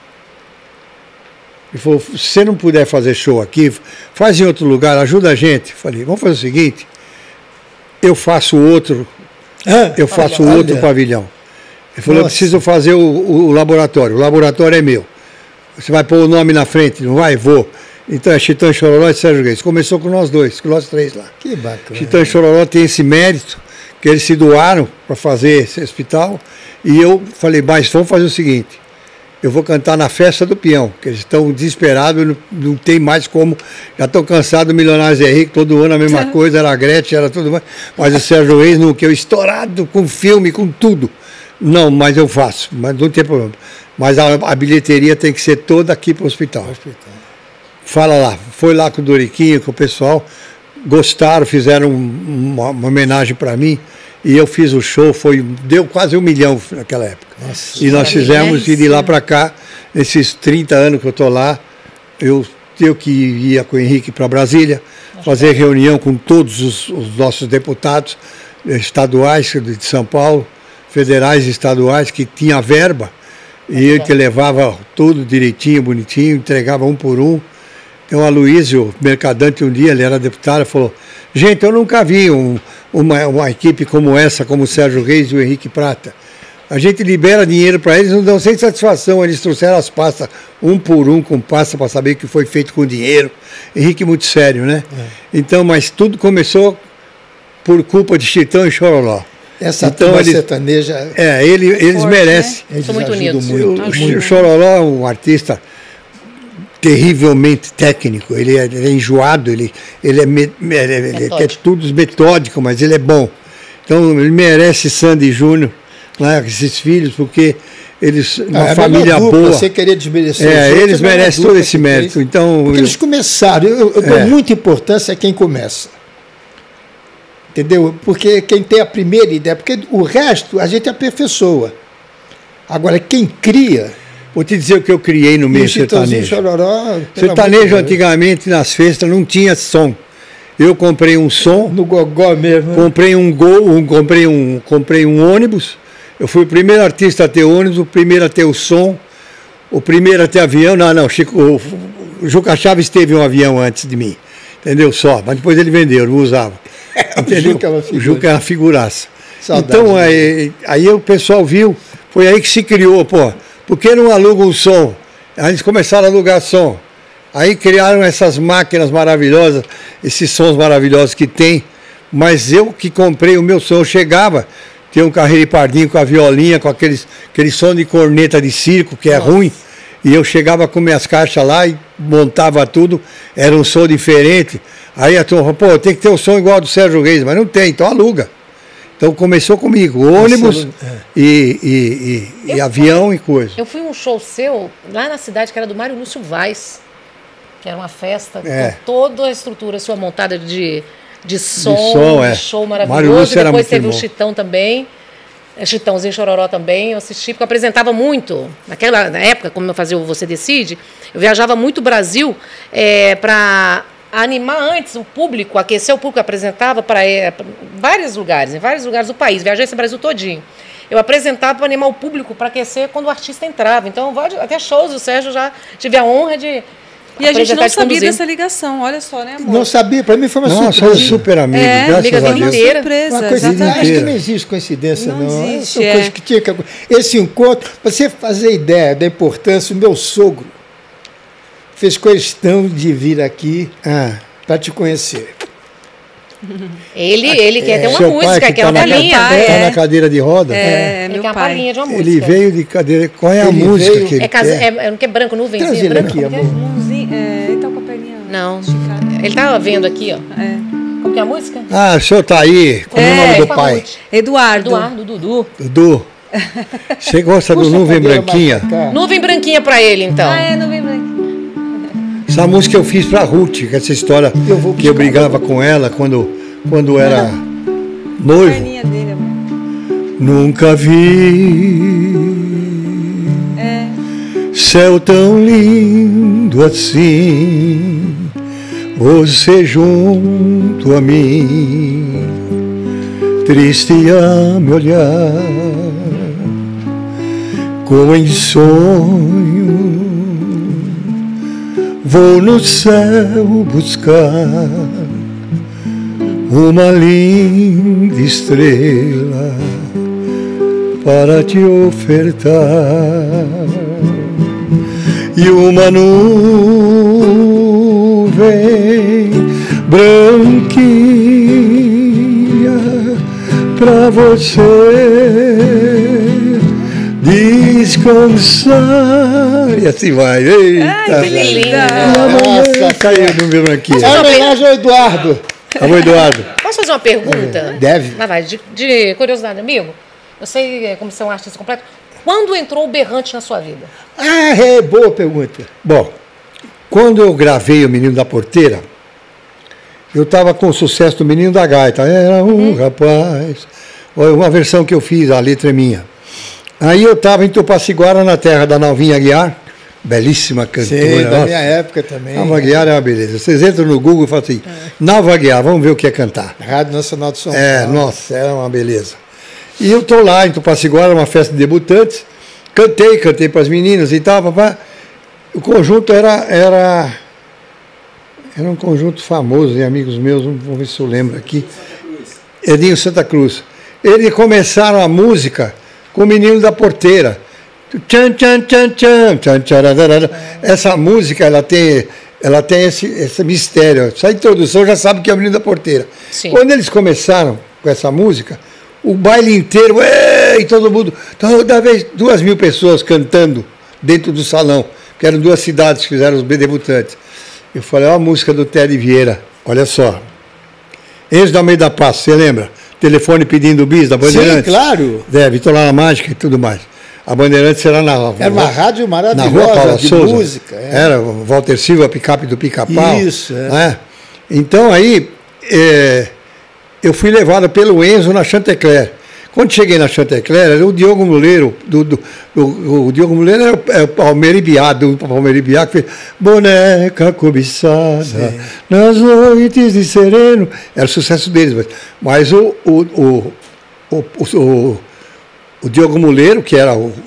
Ele falou, se você não puder fazer show aqui, faz em outro lugar, ajuda a gente. Falei, vamos fazer o seguinte, eu faço outro, ah, eu faço olha, outro olha. pavilhão. Ele falou, Nossa. eu preciso fazer o, o, o laboratório, o laboratório é meu. Você vai pôr o nome na frente, não vai? Vou. Então é Chitão e Chororó e Sérgio Reis. Começou com nós dois, com nós três lá. Que bacana. Chitão e Chororó tem esse mérito, que eles se doaram para fazer esse hospital. E eu falei, mas vamos fazer o seguinte, eu vou cantar na festa do peão, que eles estão desesperados, não, não tem mais como, já estão cansados do Milionários é Rico, todo ano a mesma coisa, era a Gretchen, era tudo mais, mas o Sérgio Reis não, que eu estourado com filme, com tudo. Não, mas eu faço, mas não tem problema. Mas a, a bilheteria tem que ser toda aqui para o hospital. hospital. Fala lá, foi lá com o Doriquinho, com o pessoal, gostaram, fizeram uma, uma homenagem para mim. E eu fiz o show, foi, deu quase um milhão naquela época. Nossa, e nós fizemos, e de lá para cá, esses trinta anos que eu estou lá, eu, eu que ia com o Henrique para Brasília, fazer reunião com todos os, os nossos deputados estaduais de São Paulo, federais e estaduais, que tinha verba, e ele que levava tudo direitinho, bonitinho, entregava um por um. Então, a Luísio Mercadante, um dia, ele era deputado, falou, gente, eu nunca vi um, uma, uma equipe como essa, como o Sérgio Reis e o Henrique Prata. A gente libera dinheiro para eles, não dão sem satisfação. Eles trouxeram as pastas, um por um, com pasta, para saber o que foi feito com o dinheiro. Henrique muito sério, né? É. Então, mas tudo começou por culpa de Chitão e Chororó. Essa então, turma eles, sertaneja... É, ele, eles Forte, merecem. Né? São muito unidos. Muito. O, o Chororó é um artista terrivelmente técnico, ele é, ele é enjoado, ele, ele, é, me, ele, é, ele é tudo metódico, mas ele é bom. Então, ele merece Sandy Júnior, né, esses filhos, porque eles, uma é, família é dupla, boa. Você querer desmerecer é, os eles merecem todo esse mérito. Fez. Então, porque eu, eles começaram, eu, eu dou é. muita importância a quem começa. Entendeu? Porque quem tem a primeira ideia, porque o resto a gente aperfeiçoa. Agora, quem cria... Vou te dizer o que eu criei no meio sertanejo. Chororó, sertanejo, antigamente, nas festas, não tinha som. Eu comprei um som. No gogó mesmo. Comprei um gol, um, comprei, um, comprei um ônibus. Eu fui o primeiro artista a ter ônibus, o primeiro a ter o som, o primeiro a ter avião. Não, não, Chico, o, o Juca Chaves teve um avião antes de mim. Entendeu? Só. Mas depois ele vendeu, não usava. Entendeu? O Juca é uma, o Juca é uma figuraça. Saudade, então, aí, aí o pessoal viu, foi aí que se criou, pô. Por que não alugam um som? Aí eles começaram a alugar som. Aí criaram essas máquinas maravilhosas, esses sons maravilhosos que tem. Mas eu que comprei o meu som, eu chegava, tinha um carreiro pardinho com a violinha, com aqueles, aquele som de corneta de circo, que é Nossa. ruim. E eu chegava com minhas caixas lá e montava tudo, era um som diferente. Aí a turma falou, pô, tem que ter um som igual ao do Sérgio Reis, mas não tem, então aluga. Então começou comigo, ônibus é. e, e, e, e avião e coisa. Eu fui um show seu lá na cidade que era do Mário Lúcio Vaz, que era uma festa é. com toda a estrutura sua montada de, de som, de, som, é. de show maravilhoso. E depois teve bom. o Chitão também, Chitãozinho Chororó também, eu assisti, porque eu apresentava muito. Naquela na época, como eu fazia o Você Decide, eu viajava muito o Brasil é, para... animar antes o público, aquecer o público, apresentava para é, vários lugares, em vários lugares do país, viajei esse Brasil todinho. Eu apresentava para animar o público, para aquecer quando o artista entrava. Então, até shows, o Sérgio já tive a honra de E a gente não sabia dessa ligação, olha só, né, amor? Não sabia, para mim foi uma não, surpresa. Não, super amigo, é, graças amiga a Deus. Inteira. Surpresa, uma coisa exatamente. Acho que não existe coincidência, não. Não existe, é. Coisa que tinha que... Esse encontro, para você fazer ideia da importância, o meu sogro fez questão de vir aqui ah. para te conhecer. Ele, ele quer é, ter uma música, que quer tá uma palhinha. Está é. na cadeira de roda? É, é. Ele meu quer uma pai. palhinha de uma música. Ele veio de cadeira... Qual é a ele música veio, que ele é, casa, quer? É, é, não quer branco, nuvenzinha? Traz ele branco, aqui, amor. É, ele tá com a perninha... Não, ele estava vendo aqui, ó. É. Como que é a música? Ah, o senhor tá aí, como é o nome do pai? Eduardo. Eduardo, Dudu. Dudu. Você gosta Puxa do Nuvem Branquinha? Nuvem Branquinha pra ele, então. Ah, é, Nuvem Branquinha. Essa música eu fiz pra Ruth, que essa história eu que eu brigava com ela quando, quando era noivo. Dele, Nunca vi é. céu tão lindo assim, você junto a mim, triste a me olhar, como em sonho, vou no céu buscar uma linda estrela para te ofertar, e uma nuvem branquinha pra você descansar. E assim vai. Eita! Ai, que linda! Nossa, caiu no meu branquinho. É homenagem ao Eduardo. Alô, Eduardo. Posso fazer uma pergunta? Deve. Na vai, de, de curiosidade, amigo. Eu sei como você é um artista completo. Quando entrou o berrante na sua vida? Ah, é boa pergunta. Bom, quando eu gravei o Menino da Porteira, eu estava com o sucesso do Menino da Gaita. Era um hum. rapaz. Uma versão que eu fiz, a letra é minha. Aí eu estava em Tupaciguara, na terra da Nalvinha Aguiar, belíssima cantora. Sim, da nossa. minha época também. Nalva Aguiar é uma beleza. Vocês entram no Google e falam assim, é. Nalva Aguiar, vamos ver o que é cantar. Rádio Nacional de São Paulo. É, nossa, era uma beleza. E eu estou lá em Tupaciguara, uma festa de debutantes, cantei, cantei para as meninas e tal, papá. O conjunto era, era, era um conjunto famoso, de amigos meus, vamos ver se eu lembro aqui. Edinho Santa Cruz. Eles começaram a música com o Menino da Porteira. Tchan, tchan, tchan, tchan, tchan, tchan, essa música, ela tem, ela tem esse, esse mistério. Essa introdução já sabe que é o Menino da Porteira. Sim. Quando eles começaram com essa música, o baile inteiro, e todo mundo, toda vez, duas mil pessoas cantando dentro do salão, que eram duas cidades que fizeram os debutantes. Eu falei, ó a música do Teddy Vieira, olha só. Enzo da Almeida Passo, você lembra? Telefone pedindo bis da Bandeirantes. Sim, claro. É, Vitor Lara Mágica e tudo mais. A Bandeirantes era na... Era uma rádio maravilhosa, na Rua Paula de Souza. música. É. Era o Walter Silva, picape do Pica-Pau. Isso, é. Né? Então aí, é, eu fui levado pelo Enzo na Chantecler. Quando cheguei na Chantecler, era o Diogo Muleiro, do, do, do, o Diogo Muleiro era o, é o Palmeiribiá, do Palmeiribiá, que fez Boneca Cobiçada, sim, nas noites de sereno. Era o sucesso deles. Mas, mas o, o, o, o, o, o Diogo Muleiro, que era o,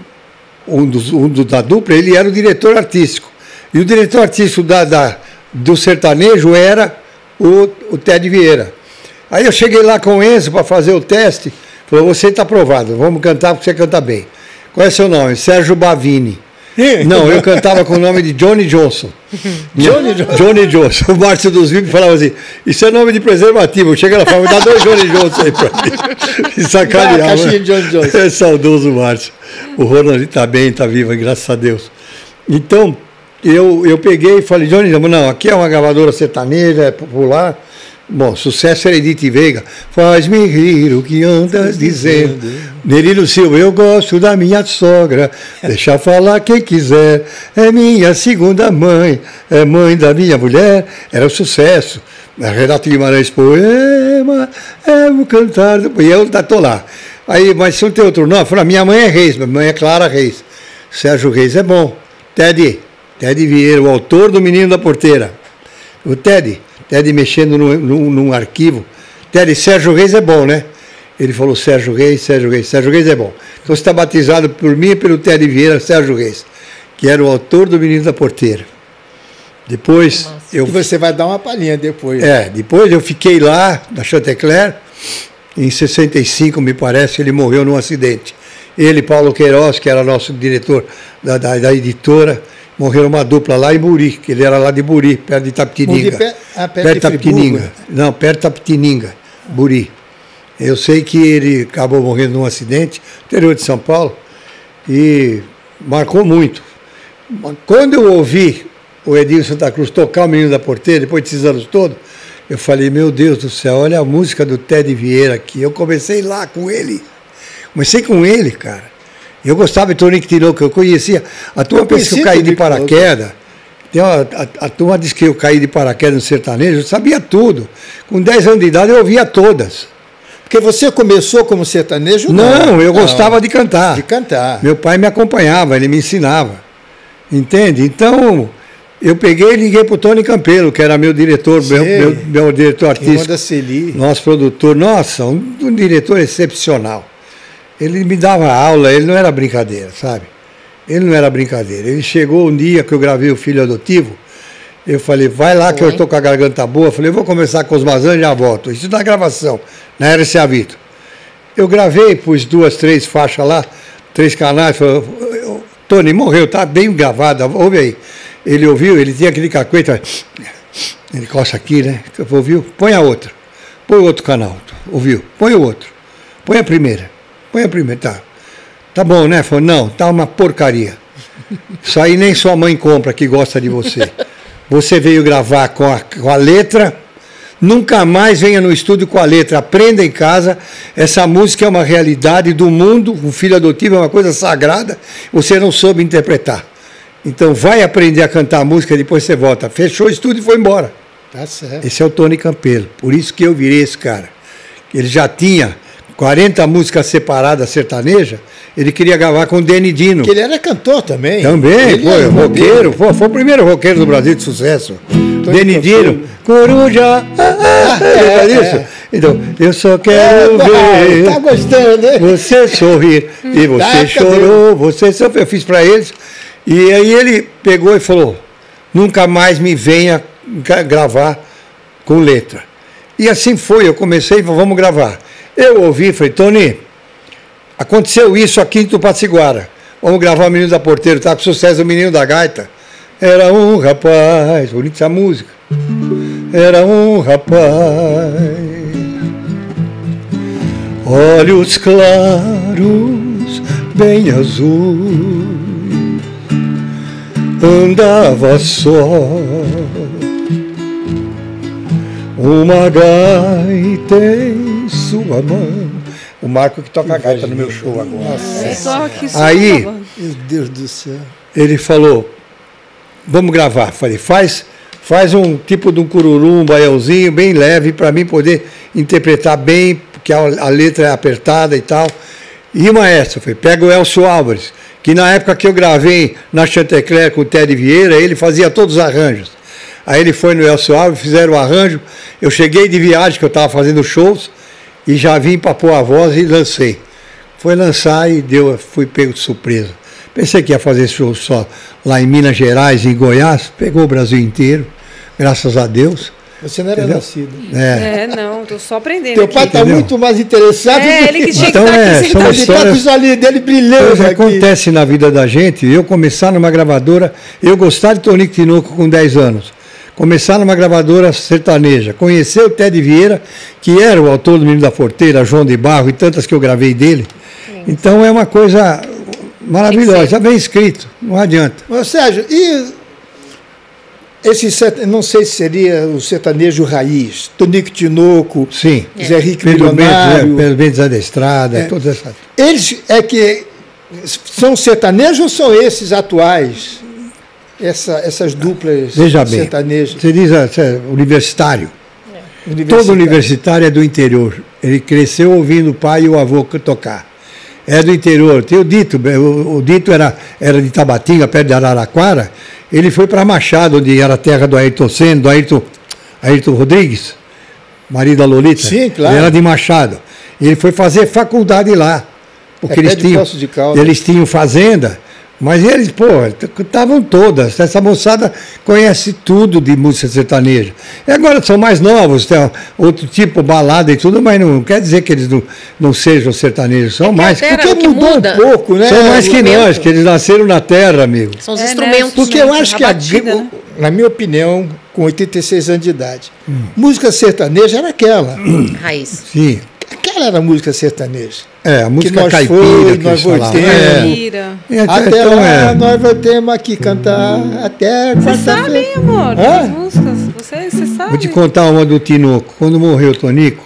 um, dos, um do, da dupla, ele era o diretor artístico. E o diretor artístico da, da, do sertanejo era o, o Teddy Vieira. Aí eu cheguei lá com o Enzo para fazer o teste. Falou, você está aprovado, vamos cantar porque você canta bem. Qual é seu nome? Sérgio Bavini. Não, eu cantava com o nome de Johnny Johnson. Johnny Johnson. Johnny Johnson. O Márcio dos V I P falava assim, isso é nome de preservativo. Chega lá e fala, dá dois Johnny Johnson aí para mim. E sacaneava. Caixinha de Johnny Johnson. É saudoso o Márcio. O Ronald está bem, está vivo, graças a Deus. Então, eu, eu peguei e falei, Johnny, não, aqui é uma gravadora sertaneja, é popular. Bom, sucesso era Edith Veiga. Faz-me rir o que andas dizendo. Nerino Silva, eu gosto da minha sogra. Deixa falar quem quiser. É minha segunda mãe. É mãe da minha mulher. Era o sucesso. Renato Guimarães, poema. É o cantar. E eu estou lá. Aí, mas se não tem outro nome, eu falei, minha mãe é Reis. Minha mãe é Clara Reis. Sérgio Reis é bom. Teddy. Teddy Vieira, o autor do Menino da Porteira. O Teddy. Teddy mexendo num, num, num arquivo. Teddy, Sérgio Reis é bom, né? Ele falou, Sérgio Reis, Sérgio Reis, Sérgio Reis é bom. Então você está batizado por mim e pelo Teddy Vieira, Sérgio Reis, que era o autor do Menino da Porteira. Depois... Nossa, eu, e você vai dar uma palhinha depois. É, depois eu fiquei lá, na Chantecler, em sessenta e cinco, me parece, ele morreu num acidente. Ele, Paulo Queiroz, que era nosso diretor da, da, da editora, morreram uma dupla lá em Buri, que ele era lá de Buri, perto de Itapetininga. Buri, per, ah, perto, perto de Itapetininga. Não, perto de Itapetininga, Buri. Eu sei que ele acabou morrendo num acidente, interior de São Paulo, e marcou muito. Quando eu ouvi o Edinho Santa Cruz tocar o Menino da Porteira, depois desses anos todos, eu falei, meu Deus do céu, olha a música do Teddy Vieira aqui. Eu comecei lá com ele. Comecei com ele, cara. Eu gostava de Tonico Tinoco, eu conhecia. A turma pensa que eu caí de paraquedas. Tem uma, a, a turma diz que eu caí de paraquedas no sertanejo, eu sabia tudo. Com dez anos de idade eu ouvia todas. Porque você começou como sertanejo? Não, não eu não. gostava de cantar. De cantar. Meu pai me acompanhava, ele me ensinava. Entende? Então, eu peguei e liguei para o Tony Campelo, que era meu diretor, meu, meu, meu diretor artístico. Da Celi. Nosso produtor. Nossa, um, um diretor excepcional. Ele me dava aula, ele não era brincadeira, sabe? Ele não era brincadeira. Ele chegou um dia que eu gravei o Filho Adotivo, eu falei, vai lá que Oi. eu estou com a garganta boa. Eu falei, eu vou começar com os Mazãs e já volto. Isso na gravação, na R C A Vitor. Eu gravei, pus duas, três faixas lá, três canais. Falei, Tony, morreu, tá bem gravada, ouve aí. Ele ouviu, ele tinha aquele cacuete, ele coça aqui, né? Ouviu? Põe a outra. Põe o outro canal. Ouviu? Põe o outro. Põe a primeira. Põe a primeira, tá. Tá bom, né? Falou, não, tá uma porcaria. Isso aí nem sua mãe compra que gosta de você. Você veio gravar com a, com a letra, nunca mais venha no estúdio com a letra. Aprenda em casa, essa música é uma realidade do mundo, o filho adotivo é uma coisa sagrada, você não soube interpretar. Então vai aprender a cantar a música, depois você volta. Fechou o estúdio e foi embora. Tá certo. Esse é o Tony Campelo, por isso que eu virei esse cara. Ele já tinha... quarenta músicas separadas sertaneja, ele queria gravar com o Deni Dino. Porque ele era cantor também. Também, ele foi roqueiro, foi, foi o primeiro roqueiro do Brasil de sucesso. Deni Dino, Coruja, ah, ah, é, é isso? É. Então, eu só quero é, ver tá gostando, hein? você sorrir, e você tá, chorou, você sofreu, eu fiz para eles, e aí ele pegou e falou, nunca mais me venha gravar com letra. E assim foi, eu comecei, vamos gravar. Eu ouvi, falei, Tony, aconteceu isso aqui em Tupaciguara. Vamos gravar o Menino da Porteira, tá com sucesso o Menino da Gaita. Era um rapaz, bonita essa música. Era um rapaz, olhos claros, bem azul, andava só. Uma gaita em sua mão. O Marco que toca a gaita no meu show agora. Nossa. É. Aí, meu Deus do céu. Ele falou, vamos gravar. Falei, faz, faz um tipo de um cururu, um baiãozinho bem leve para mim poder interpretar bem, porque a, a letra é apertada e tal. E o maestro, falei, pega o Elcio Álvares, que na época que eu gravei na Chantecler com o Teddy Vieira, ele fazia todos os arranjos. Aí ele foi no Elcio Álvares, fizeram o arranjo. Eu cheguei de viagem, que eu estava fazendo shows, e já vim para pôr a voz e lancei. Foi lançar e deu, fui pego de surpresa. Pensei que ia fazer show só lá em Minas Gerais, em Goiás, pegou o Brasil inteiro, graças a Deus. Você não era Entendeu? nascido. É, é não, estou só aprendendo. Teu pai está muito mais interessado. É, ele que tinha então, que estar é, aqui são sentado. Ele está com os olhinhos dele brilhando. O que acontece na vida da gente, eu começar numa gravadora, eu gostar de Tonico Tinoco com dez anos. Começar numa gravadora sertaneja, conhecer o Teddy Vieira, que era o autor do Menino da Porteira, João de Barro e tantas que eu gravei dele. Sim. Então é uma coisa maravilhosa, já bem escrito, não adianta. Mas, Sérgio, e esse sertanejo, não sei se seria o sertanejo raiz, Tonico Tinoco, sim. Zé Rico Pedro Milionário, Bento, Pedro Bento da Estrada, é. todas essas. Eles é que são sertanejos ou são esses atuais? Essa, essas duplas Veja bem, sertanejas. Você diz é, universitário. É. universitário. Todo universitário é do interior. Ele cresceu ouvindo o pai e o avô tocar. É do interior. Tem o Dito. O, o Dito era, era de Tabatinga, perto de Araraquara. Ele foi para Machado, onde era a terra do Ayrton Senna, do Ayrton, Ayrton Rodrigues, marido da Lolita. Sim, claro. Ele era de Machado. Ele foi fazer faculdade lá. Porque é eles, tinham, de Caldas. eles tinham fazenda. Mas eles, pô, estavam todas. Essa moçada conhece tudo de música sertaneja. E agora são mais novos, tem outro tipo, balada e tudo, mas não quer dizer que eles não, não sejam sertanejos. São é mais. Porque que mudou muda. um pouco, né? São mais que nós, que eles nasceram na terra, amigo. São os é, instrumentos. Né? Porque eu acho a que, batida, a, né? na minha opinião, com oitenta e seis anos de idade, hum. música sertaneja era aquela. Raiz. Sim. Aquela era a música sertaneja. É, a música que nós caipira, foi, que nós voltemos. É. Até então, lá, é. nós voltemos aqui cantar até Você sabe, hein, amor? Hã? As músicas. Você, você sabe. Vou te contar uma do Tinoco. Quando morreu o Tonico,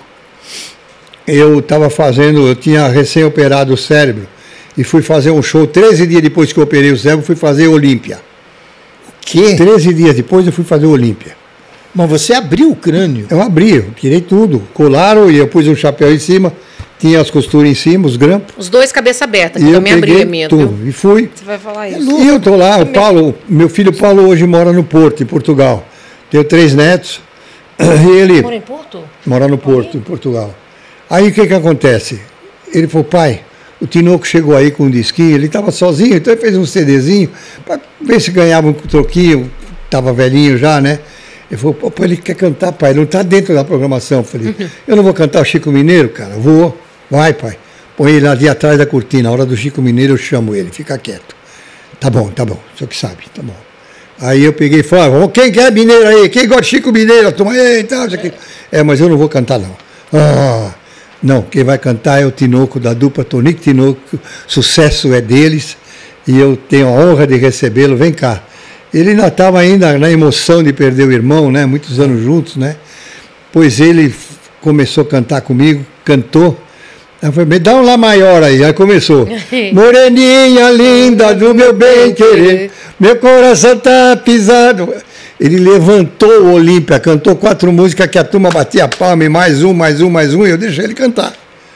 eu estava fazendo, eu tinha recém-operado o cérebro e fui fazer um show. treze dias depois que eu operei o cérebro, fui fazer Olímpia. O quê? treze dias depois eu fui fazer Olímpia. Mas você abriu o crânio? Eu abri, eu tirei tudo. Colaram e eu pus um chapéu em cima, tinha as costuras em cima, os grampos. Os dois cabeça aberta, que E eu também abri peguei a minha. tudo, Viu? e fui. Você vai falar isso. E eu estou lá, o Paulo, meu filho Paulo hoje mora no Porto, em Portugal. Tenho três netos. E ele Mora em Porto? mora no Porto, em Portugal. Aí o que que acontece? Ele falou, pai, o Tinoco chegou aí com um disquinho, ele estava sozinho, então ele fez um CDzinho para ver se ganhava um troquinho, estava velhinho já, né? Ele falou, pô, ele quer cantar, pai, não está dentro da programação. Eu falei, uhum. eu não vou cantar o Chico Mineiro, cara? Vou. Vai, pai. Põe ele ali atrás da cortina, a hora do Chico Mineiro eu chamo ele, fica quieto. Tá bom, tá bom, o senhor que sabe, tá bom. Aí eu peguei e falei, oh, quem quer mineiro aí? Quem gosta de Chico Mineiro? Toma aí, tá, aqui. É, mas eu não vou cantar, não. Ah, não, quem vai cantar é o Tinoco, da dupla Tonico Tinoco, sucesso é deles, e eu tenho a honra de recebê-lo, vem cá. Ele ainda estava ainda na emoção de perder o irmão, né? Muitos anos juntos, né? Pois ele começou a cantar comigo, cantou. Eu falei, me dá um Lá maior aí. Aí começou. Moreninha linda do meu bem querer, meu coração tá pisado. Ele levantou o Olímpia, cantou quatro músicas que a turma batia a palma, e mais um, mais um, mais um, e eu deixei ele cantar.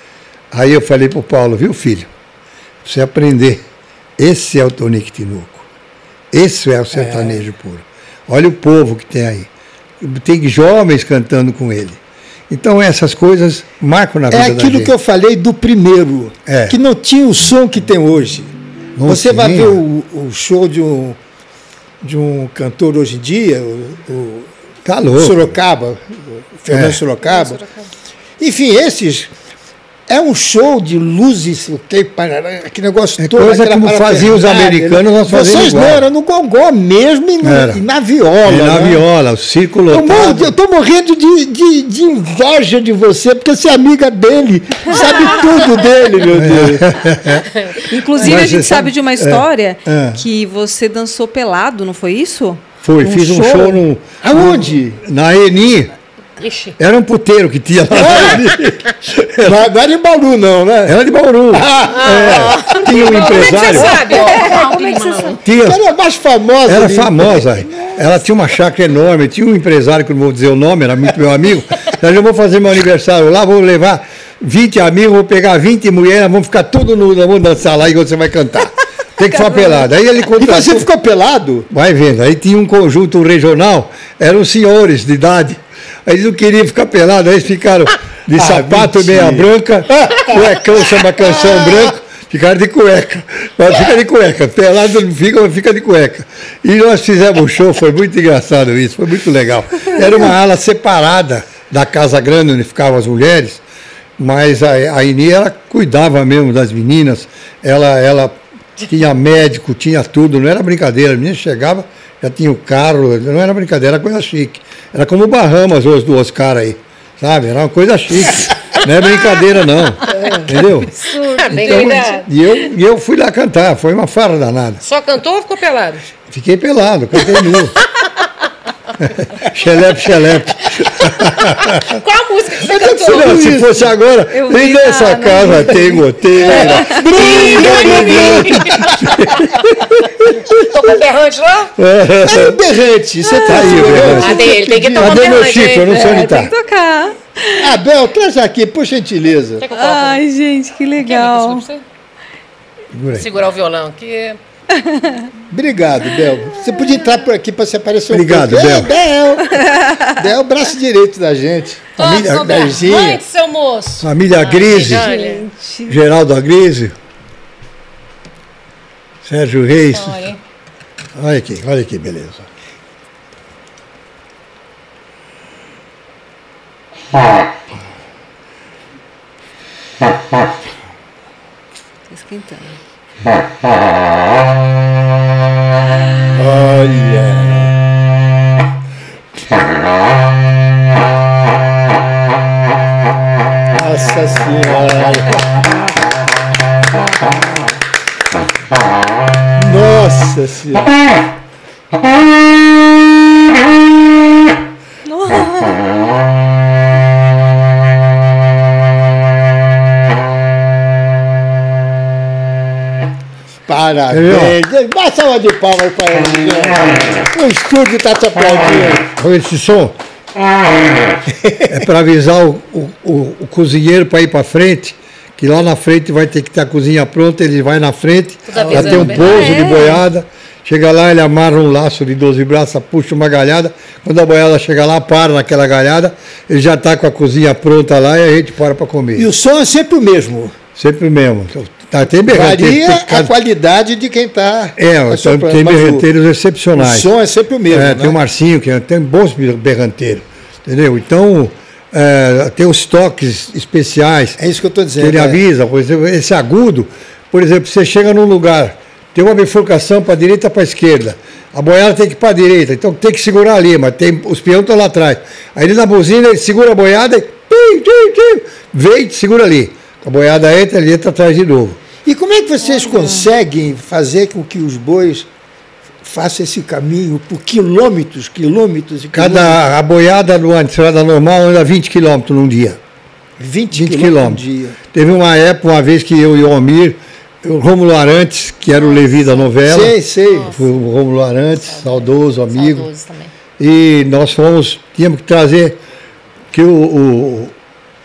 Aí eu falei para o Paulo, viu, filho? Pra você aprender, esse é o Tonico Tinoco. Esse é o sertanejo é. puro. Olha o povo que tem aí. Tem jovens cantando com ele. Então essas coisas marcam na vida da gente. É aquilo que eu falei do primeiro, é. que não tinha o som que tem hoje. Não Você tinha. vai ver o, o show de um, de um cantor hoje em dia, o, o tá louco. Sorocaba, o Fernando é. Sorocaba. Enfim, esses... É um show de luzes, okay, aquele negócio é todo. Coisa como faziam os americanos, nós fazíamos Vocês não, era no gongó mesmo e, no, e na viola. E na né? viola, o círculo lotado. Eu estou morrendo de, de, de inveja de você, porque você é amiga dele, sabe tudo dele, meu Deus. Inclusive, Mas a gente sabe de uma história é, é. que você dançou pelado, não foi isso? Foi, um fiz show? um show no... Aonde? Na Eni. Ixi. Era um puteiro que tinha lá. Era, não era de Bauru, não, né? Era de Bauru. Ah, é. Tinha um empresário. Como é que você sabe? Como é que você sabe? Tinha, era mais famosa. Era ali. famosa. Ela tinha uma chácara enorme. Tinha um empresário, que não vou dizer o nome, era muito meu amigo. Eu vou fazer meu aniversário lá, vou levar vinte amigos, vou pegar vinte mulheres, vamos ficar tudo nu, vamos dançar lá e você vai cantar. Tem que ficar pelado. Aí ele contratou... E você ficou pelado? Vai vendo. Aí tinha um conjunto regional, eram senhores de idade. Aí eles não queriam ficar pelados, aí eles ficaram de ah, sapato, mentira. meia branca, cuecão, chama canção branco, ficaram de cueca. Mas fica de cueca, pelado não fica, mas fica de cueca. E nós fizemos um show, foi muito engraçado isso, foi muito legal. Era uma ala separada da Casa Grande, onde ficavam as mulheres, mas a, a Eni, ela cuidava mesmo das meninas, ela, ela tinha médico, tinha tudo, não era brincadeira, a menina chegava, já tinha o carro, não era brincadeira, era coisa chique. Era como o Bahamas hoje do Oscar aí, sabe? Era uma coisa chique. Não é brincadeira, não. É. Entendeu? Então, e, eu, e eu fui lá cantar, foi uma farra danada. Só cantou ou ficou pelado? Fiquei pelado, cantei nu. Xelepe, xelepe. Qual a música que você cantou? Não, se fosse agora, vem nessa casa, tem goteira. Tô com berrante lá? É um berrante, você tá aí. Cadê ele? Tem que tocar um berrante. Cadê meu chifre? Eu não sei onde tá. Tem que tocar. Ah, Bel, traz aqui, por gentileza. Quer que eu Ai, gente, que legal. Quer segurar o violão aqui. Obrigado, Bel. Você podia entrar por aqui para se aparecer um Obrigado, pouco. Bel. Bel. Bel é o braço direito da gente. Família Berzinha. Mãe do seu moço. Família Grise. Geraldo Agrise. Sérgio Reis. Olha. olha aqui, olha que beleza. Tá esquentando. Olha. Nossa Senhora. Nossa Senhora. Parabéns. Dá uma salva de palmas para ele. O estúdio está te aplaudindo. Olha esse som. É para avisar o, o, o, o cozinheiro para ir para frente, que lá na frente vai ter que ter a cozinha pronta, ele vai na frente, vai ter um pouso ah, é? de boiada. Chega lá, ele amarra um laço de doze braças, puxa uma galhada. Quando a boiada chega lá, para naquela galhada, ele já está com a cozinha pronta lá e a gente para para comer. E o som é sempre o mesmo? Sempre o mesmo. Tá, tem Varia a qualidade de quem está. É, então, tem berranteiros excepcionais. O som é sempre o mesmo. É, né? Tem o Marcinho, que tem bons berranteiros. Entendeu? Então, é, tem os toques especiais. É isso que eu estou dizendo. Ele é. avisa, por exemplo, esse agudo, por exemplo, você chega num lugar, tem uma bifurcação para a direita e para a esquerda. A boiada tem que ir para a direita, então tem que segurar ali, mas tem, os peões estão lá atrás. Aí ele na buzina, ele segura a boiada e tim, tim, tim, vem, segura ali. A boiada entra, ele entra atrás de novo. E como é que vocês conseguem fazer com que os bois façam esse caminho por quilômetros, quilômetros e quilômetros? Cada, a boiada no estrada normal anda vinte quilômetros num dia. vinte quilômetros num dia. Teve uma época, uma vez que eu e o Almir, o Rômulo Arantes, que era o Levi da novela. Sei, sei. Foi o Rômulo Arantes, saudoso, saudoso amigo. Saudoso também. E nós fomos, tínhamos que trazer, que o, o,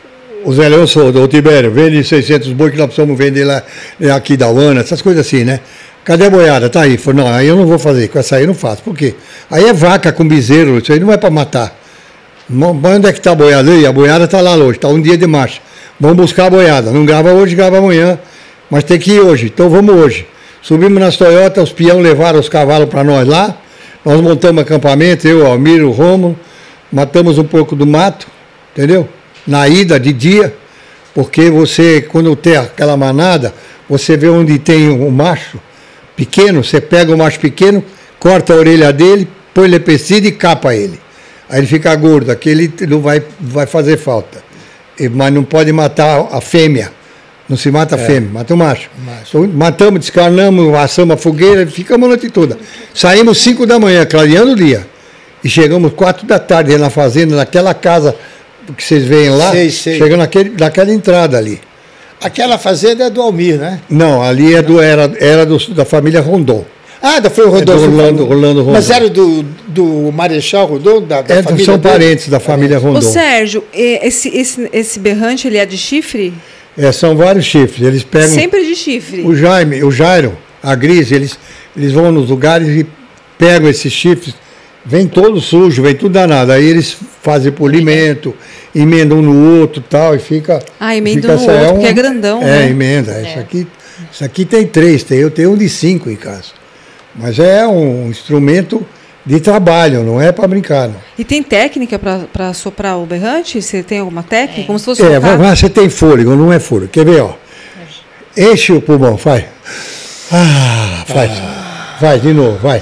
o Zé Leão solta, ô Tibério, vende seiscentos boi que nós precisamos vender lá aqui da Uana, essas coisas assim, né? Cadê a boiada? Tá aí. Falei, não, aí eu não vou fazer, com essa aí eu não faço. Por quê? Aí é vaca com bezerro, isso aí não é para matar. Onde é que tá a boiada aí? A boiada tá lá hoje, tá um dia de marcha. Vamos buscar a boiada. Não grava hoje, grava amanhã. Mas tem que ir hoje, então vamos hoje. Subimos nas Toyota, os peão levaram os cavalos para nós lá. Nós montamos acampamento, eu, Almir, o Rômulo. Matamos um pouco do mato, entendeu? Na ida, de dia. Porque você, quando tem aquela manada, você vê onde tem o macho pequeno, você pega o macho pequeno, corta a orelha dele, põe lepecida e capa ele. Aí ele fica gordo, aquele não vai, vai fazer falta. Mas não pode matar a fêmea. Não se mata a é. fêmea, mata o macho. macho. Então, matamos, descarnamos, assamos a fogueira, ficamos a noite toda. Saímos cinco da manhã, clareando o dia. E chegamos quatro da tarde na fazenda, naquela casa que vocês veem lá, sei, sei. Chegando naquele, naquela entrada ali. Aquela fazenda é do Almir, né? Não, ali é do, era, era do, da família Rondon. Ah, da foi o Rondon. É Rolando, Rolando Rondon. Mas era do, do Marechal Rondon? Da, da é, família são dele? Parentes da família Rondon. Ô Sérgio, esse, esse, esse berrante, ele é de chifre? É, são vários chifres. Eles pegam. Sempre de chifre. O Jaime, o Jairo, a Gris, eles, eles vão nos lugares e pegam esses chifres, vem todo sujo, vem tudo danado. Aí eles fazem polimento, emendam um no outro e tal, e fica. Ah, emendam fica, no outro, é um, porque é grandão. É, né? emenda. É. Isso, aqui, isso aqui tem três, tem, eu tenho um de cinco em casa. Mas é um instrumento de trabalho, não é para brincar. Não. E tem técnica para soprar o berrante? Você tem alguma técnica? É. Como se fosse É, tocar? mas você tem fôlego, não é fôlego. Quer ver, ó? Enche o pulmão, faz. Ah, faz. Ah. Vai, de novo, vai.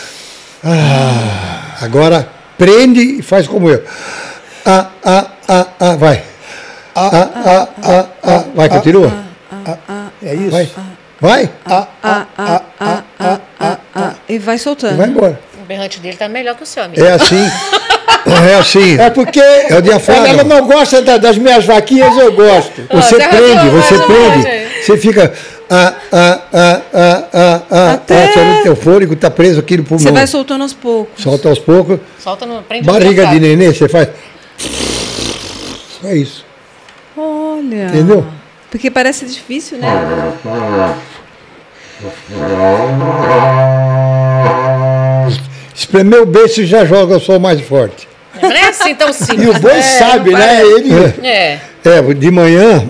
Ah. Agora prende e faz como eu. Ah, ah, ah, ah, vai. Ah, ah, ah, ah, ah. Vai, continua. Ah, ah, é isso. Vai. Vai. Ah, ah, ah, ah, ah, ah, ah. E vai soltando. E vai embora. O berrante dele tá melhor que o seu, amigo. É assim. É assim. É porque é o diafragma. Ela não gosta da, das minhas vaquinhas, eu gosto. Você oh, prende, você prende. Pode. Você fica. Ah, ah, ah, ah, ah, ah. Até... Ah, o teu fôlego está preso aqui no pulmão. Você vai soltando aos poucos. Solta aos poucos. Solta no. Prende Barriga de nenê, você faz. É isso. Olha. Entendeu? Porque parece difícil, né? Espremeu o beiço e já joga o som mais forte. Não é assim tão simples. E o boi é, sabe, né? Ele... É. É, de manhã.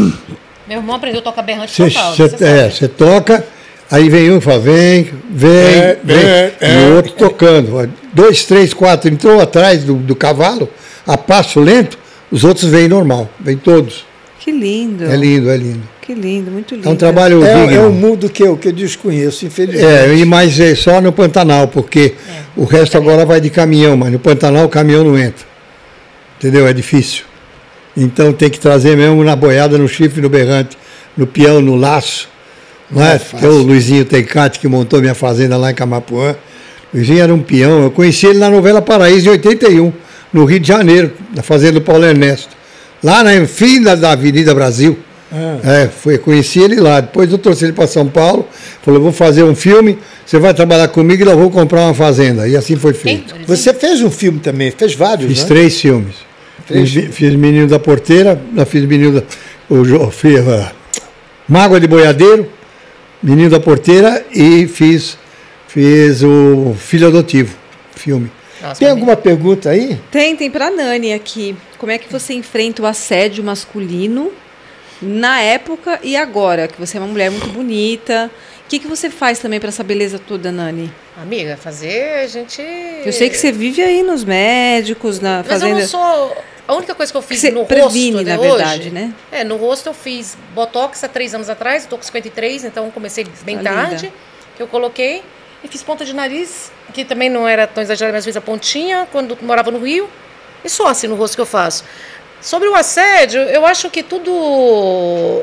Meu irmão aprendeu a tocar berrante Você total. é, você toca, aí vem um e fala, vem, vem, É, vem. é, e é. o outro tocando. Dois, três, quatro, entrou atrás do, do cavalo, a passo lento, os outros vêm normal, vêm todos. Que lindo. É lindo, é lindo. Que lindo, muito lindo. É um trabalho É, digno. é um mundo que eu, que eu desconheço, infelizmente. É, e mais é só no Pantanal, porque É. o resto agora vai de caminhão, mas no Pantanal o caminhão não entra. Entendeu? É difícil. Então tem que trazer mesmo na boiada, no chifre, no berrante, no peão, no laço. Não, não é? é o Luizinho Tencate, que montou minha fazenda lá em Camapuã. Luizinho era um peão. Eu conheci ele na novela Paraíso em oitenta e um, no Rio de Janeiro, na fazenda do Paulo Ernesto. Lá na fim da, da Avenida Brasil. Ah. É, foi, conheci ele lá. Depois eu trouxe ele para São Paulo. Falou, vou fazer um filme, você vai trabalhar comigo e eu vou comprar uma fazenda. E assim foi feito. Quem? Você fez um filme também, fez vários, Fiz né? três filmes. Fiz, fiz Menino da Porteira, fiz Menino da... O, fiz, uh, Mágoa de Boiadeiro, Menino da Porteira e fiz, fiz o Filho Adotivo, filme. Nossa, Tem alguma pergunta aí? Tem, tem pra Nani aqui. Como é que você enfrenta o assédio masculino na época e agora? Que você é uma mulher muito bonita. O que, que você faz também para essa beleza toda, Nani? Amiga, fazer a gente... Eu sei que você vive aí nos médicos, na Mas fazenda... eu não sou... A única coisa que eu fiz você no previne, rosto, né, na hoje, verdade, né? É, no rosto eu fiz botox há três anos atrás, estou com cinquenta e três, então comecei bem Tá tarde, linda. que eu coloquei. E fiz ponta de nariz, que também não era tão exagerado, mas fiz a pontinha quando morava no Rio. E só assim no rosto que eu faço. Sobre o assédio, eu acho que tudo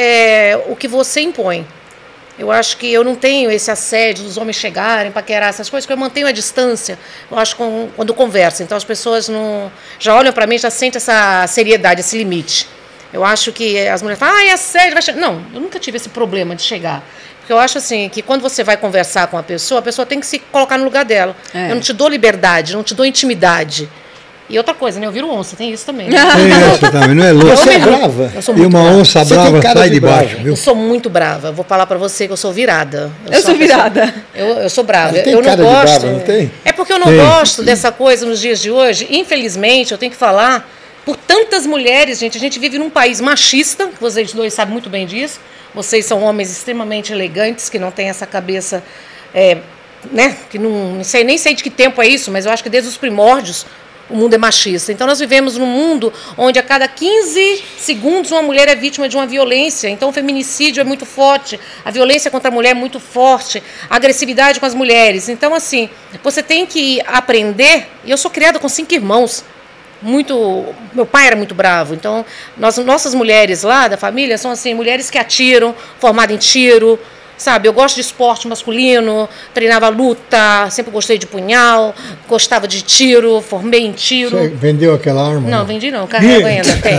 é o que você impõe. Eu acho que eu não tenho esse assédio dos homens chegarem, paquerar essas coisas, porque eu mantenho a distância, eu acho, com, quando conversa. Então as pessoas não, já olham para mim, já sentem essa seriedade, esse limite. Eu acho que as mulheres falam, ah, é assédio, vai chegar. Não, eu nunca tive esse problema de chegar. Porque eu acho assim, que quando você vai conversar com a pessoa, a pessoa tem que se colocar no lugar dela. É. Eu não te dou liberdade, não te dou intimidade. E outra coisa, né? Eu viro onça, tem isso também. Né? Tem essa também, não é louco? Você é brava? Eu sou E muito uma brava. onça Você tem brava cara sai de de baixo, brava. viu? Eu sou muito brava. Eu vou falar pra você que eu sou virada. Eu sou uma pessoa- virada. Eu, eu sou brava. Mas tem eu não cara de gosto. brava, não tem? É porque eu não Tem. gosto dessa coisa nos dias de hoje. Infelizmente, eu tenho que falar por tantas mulheres, gente. A gente vive num país machista, que vocês dois sabem muito bem disso. Vocês são homens extremamente elegantes, que não têm essa cabeça, é, né? Que não, não sei nem sei de que tempo é isso, mas eu acho que desde os primórdios o mundo é machista. Então nós vivemos num mundo onde a cada quinze segundos uma mulher é vítima de uma violência. Então o feminicídio é muito forte, a violência contra a mulher é muito forte, a agressividade com as mulheres. Então, assim, você tem que aprender. E eu sou criada com cinco irmãos. Muito, meu pai era muito bravo, então nós, nossas mulheres lá da família são assim, mulheres que atiram, formadas em tiro, sabe? Eu gosto de esporte masculino, treinava luta, sempre gostei de punhal, gostava de tiro, formei em tiro. Você vendeu aquela arma? Não, vendi não, carrego ainda, tem.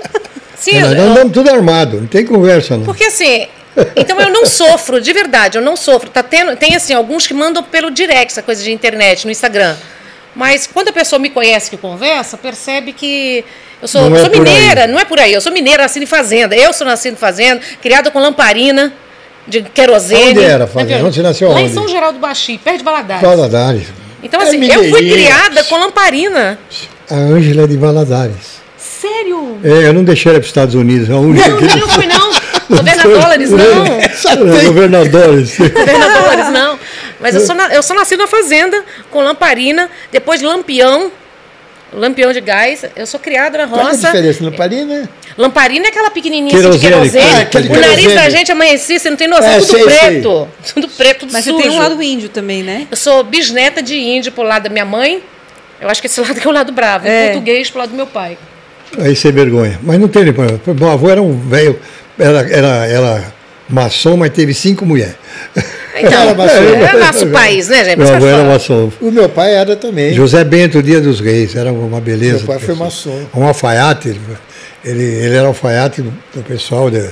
Sim, Nós eu- andamos tudo armado, não tem conversa não. porque assim, então eu não sofro, de verdade, eu não sofro. Tá tendo, tem assim, alguns que mandam pelo direct, essa coisa de internet, no Instagram. Mas quando a pessoa me conhece, que conversa, percebe que eu sou, Não é sou por mineira, aí. não é por aí. Eu sou mineira, nascida em fazenda. Eu sou nascida em fazenda, criada com lamparina de querosene. Onde era a Né, fazenda? Violeta? Onde você nasceu Lá em onde? São Geraldo do Baixio, perto de Valadares. Valadares. Então É assim, eu fui mineirinha. criada com lamparina. A Ângela é de Valadares. Sério? É, eu não deixei ela para os Estados Unidos, a única Não, que... não fui não. Governadores, não. Não, governadores. Governadores, não. Mas eu sou, na, eu sou nascida na fazenda, com lamparina, depois lampião, lampião de gás. Eu sou criada na Qual é a roça. diferença? Lamparina? Lamparina é aquela pequenininha assim de Querosene, querosene. ah, aquele O nariz querosene. da gente amanhecia, você não tem noção, É, tudo sei, preto. Tudo preto, tudo Mas sujo. você tem um lado índio também, né? Eu sou bisneta de índio pro lado da minha mãe. Eu acho que esse lado que é o lado bravo. É. E português pro lado do meu pai. Aí sem vergonha. Mas não tem problema. Meu avô era um velho, era, era, era maçom, mas teve cinco mulheres. Então, Era maçom. é nosso país, né, gente? Meu Por isso avô que eu era falo. maçom. O meu pai era também. José Bento, Dia dos Reis, era uma beleza. Meu pai de foi pessoa. maçom. Um alfaiate, ele, ele, ele era alfaiate do, do pessoal de,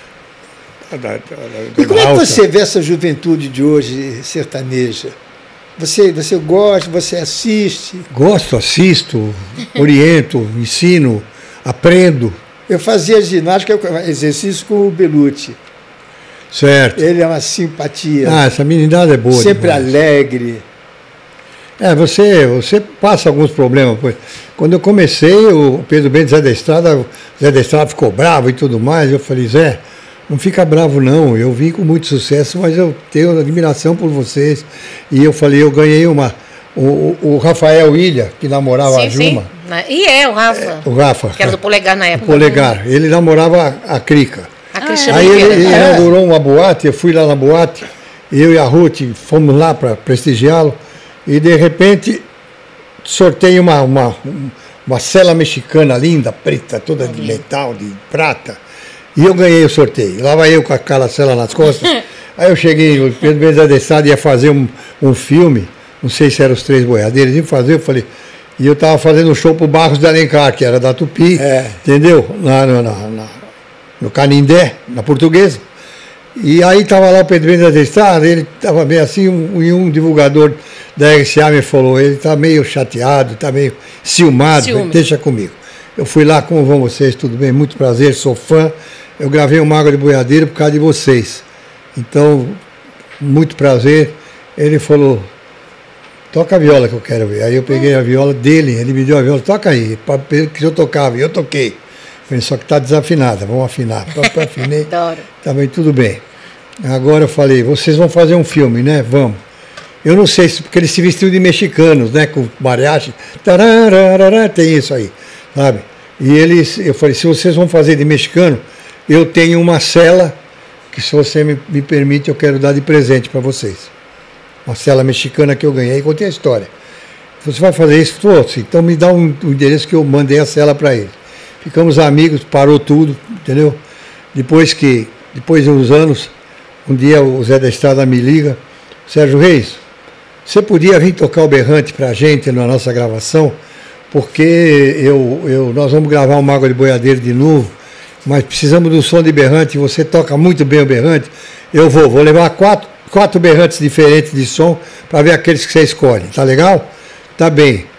da, da, da, E como é que alta. você vê essa juventude de hoje sertaneja? Você, você gosta, você assiste? Gosto, assisto, oriento, ensino, aprendo. Eu fazia ginástica, exercício com o Belucci. Certo. Ele é uma simpatia, Ah, essa meninada é boa. sempre demais. alegre. É, você, você passa alguns problemas. Pois. Quando eu comecei, o Pedro Bento Zé da Estrada, o Zé da Estrada ficou bravo e tudo mais. Eu falei, Zé, não fica bravo não. Eu vim com muito sucesso, mas eu tenho admiração por vocês. E eu falei, eu ganhei uma. O, o, o Rafael Ilha, que namorava a Sim, Juma. sim. Na- E é, o Rafa. O Rafa. Que era do polegar na o época. Polegar. Ele namorava a, a Crica. A Cristiana Aí ele, Oliveira. ele É. inaugurou uma boate, eu fui lá na boate, eu e a Ruth fomos lá para prestigiá-lo, e de repente sorteio uma, uma, uma cela mexicana linda, preta, toda de metal, de prata, e eu ganhei o sorteio. Lá vai eu com aquela cela nas costas. Aí eu cheguei, o Pedro Benz da Estrada ia fazer um, um filme, não sei se eram os Três Boiadeiros, ia fazer, eu falei. E eu estava fazendo um show pro Barros de Alencar, que era da Tupi, É. entendeu? Lá no, na, na, no Canindé, na Portuguesa. E aí estava lá o Pedro Benz da Estrada, ele estava bem assim, um, e um divulgador da R C A me falou, ele está meio chateado, está meio ciumado, Ciúme. falei, deixa comigo. Eu fui lá, como vão vocês? Tudo bem? Muito prazer, sou fã. Eu gravei uma Água de Boiadeiro por causa de vocês. Então, muito prazer. Ele falou, toca a viola que eu quero ver. Aí eu peguei a viola dele, ele me deu a viola, toca aí, para que eu tocava, e eu toquei. Falei, só que está desafinada, vamos afinar. Eu afinei, Adoro. também tudo bem. Agora eu falei, vocês vão fazer um filme, né? Vamos. Eu não sei se, porque eles se vestiam de mexicanos, né? Com mariachi, tarararara, tem isso aí, sabe? E eles, eu falei, se vocês vão fazer de mexicano, eu tenho uma cela que, se você me, me permite, eu quero dar de presente para vocês. Uma cela mexicana que eu ganhei, contei a história. Você vai fazer isso? Falou, sim, então me dá um, um endereço que eu mandei a cela para ele. Ficamos amigos, parou tudo, entendeu? Depois que, depois de uns anos, um dia o Zé da Estrada me liga, Sérgio Reis, você podia vir tocar o berrante para a gente na nossa gravação, porque eu, eu, nós vamos gravar uma Água de Boiadeiro de novo, mas precisamos de um som de berrante, você toca muito bem o berrante, eu vou, vou levar quatro, quatro berrantes diferentes de som para ver aqueles que você escolhe, tá legal? Tá bem.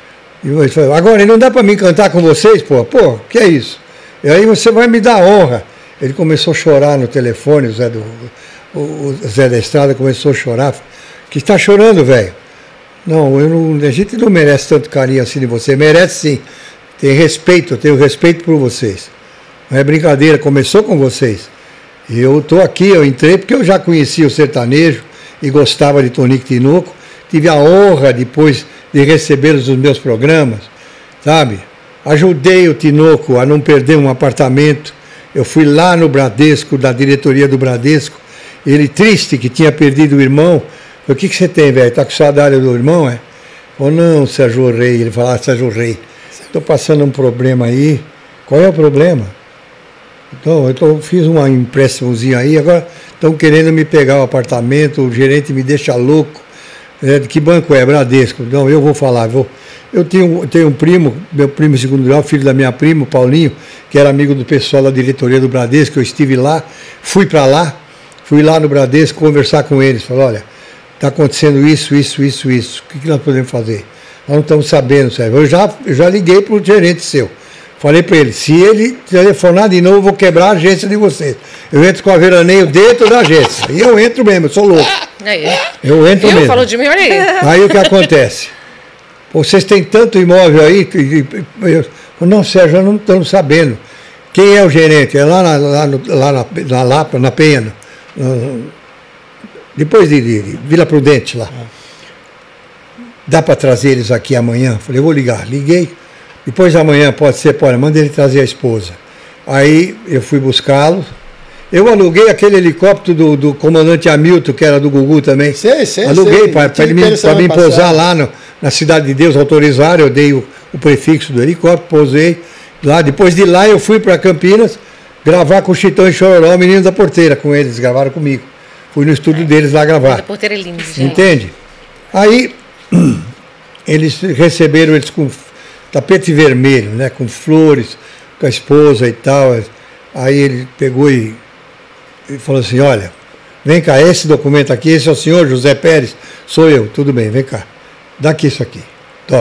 E ele falou, agora, não dá para mim cantar com vocês, pô? Pô, que é isso? E aí você vai me dar honra. Ele começou a chorar no telefone, o Zé, do, o, o Zé da Estrada começou a chorar. Que está chorando, velho? Não, eu não, a gente não merece tanto carinho assim de você. Merece sim. Tem respeito, eu tenho respeito por vocês. Não é brincadeira, começou com vocês. E eu estou aqui, eu entrei porque eu já conhecia o sertanejo e gostava de Tonico e Tinoco. Tive a honra depois de recebê-los nos meus programas, sabe? Ajudei o Tinoco a não perder um apartamento. Eu fui lá no Bradesco, da diretoria do Bradesco, ele triste que tinha perdido o irmão. O que, que você tem, velho? Está com saudade do irmão, é? Ou não, Sérgio Rei? Ele falava, Sérgio Rei, estou passando um problema aí. Qual é o problema? Então, eu tô, fiz um empréstimozinho aí, agora estão querendo me pegar o apartamento, o gerente me deixa louco. É, de que banco é? Bradesco. Não, eu vou falar. Vou. Eu tenho, tenho um primo, meu primo segundo grau, filho da minha prima, Paulinho, que era amigo do pessoal da diretoria do Bradesco. Eu estive lá, fui para lá, fui lá no Bradesco conversar com eles. Falei, olha, está acontecendo isso, isso, isso, isso. O que, que nós podemos fazer? Nós não estamos sabendo, Sérgio. Eu já, eu já liguei para o gerente seu. Falei para ele, se ele telefonar de novo, eu vou quebrar a agência de vocês. Eu entro com a veraneio dentro da agência. E eu entro mesmo, eu sou louco. Aí. Eu entro Eu mesmo. falou de mim, olha aí. Aí o que acontece? Vocês têm tanto imóvel aí, que, eu, não, Sérgio, não estamos sabendo. Quem é o gerente? É lá na, lá no, lá na, na Lapa, na Penha, no, depois de, de, de Vila Prudente lá. Dá para trazer eles aqui amanhã? Falei, eu vou ligar. Liguei. Depois da manhã, pode ser, pode, manda ele trazer a esposa. Aí eu fui buscá-lo. Eu aluguei aquele helicóptero do, do comandante Hamilton, que era do Gugu também. Sei, sei, aluguei para Tive me, pena pra me semana pousar passada. lá no, na Cidade de Deus, autorizaram, eu dei o, o prefixo do helicóptero, pousei lá. Depois de lá eu fui para Campinas gravar com o Chitão e Chororó, o menino da porteira, com eles, gravaram comigo. Fui no estúdio deles lá A gravar. porteira é linda, gente. Entende? Aí eles receberam eles com tapete vermelho, né, com flores, com a esposa e tal. Aí ele pegou e, e falou assim, olha, vem cá, esse documento aqui, esse é o senhor José Pérez, sou eu, tudo bem, vem cá, dá aqui isso aqui. Tó,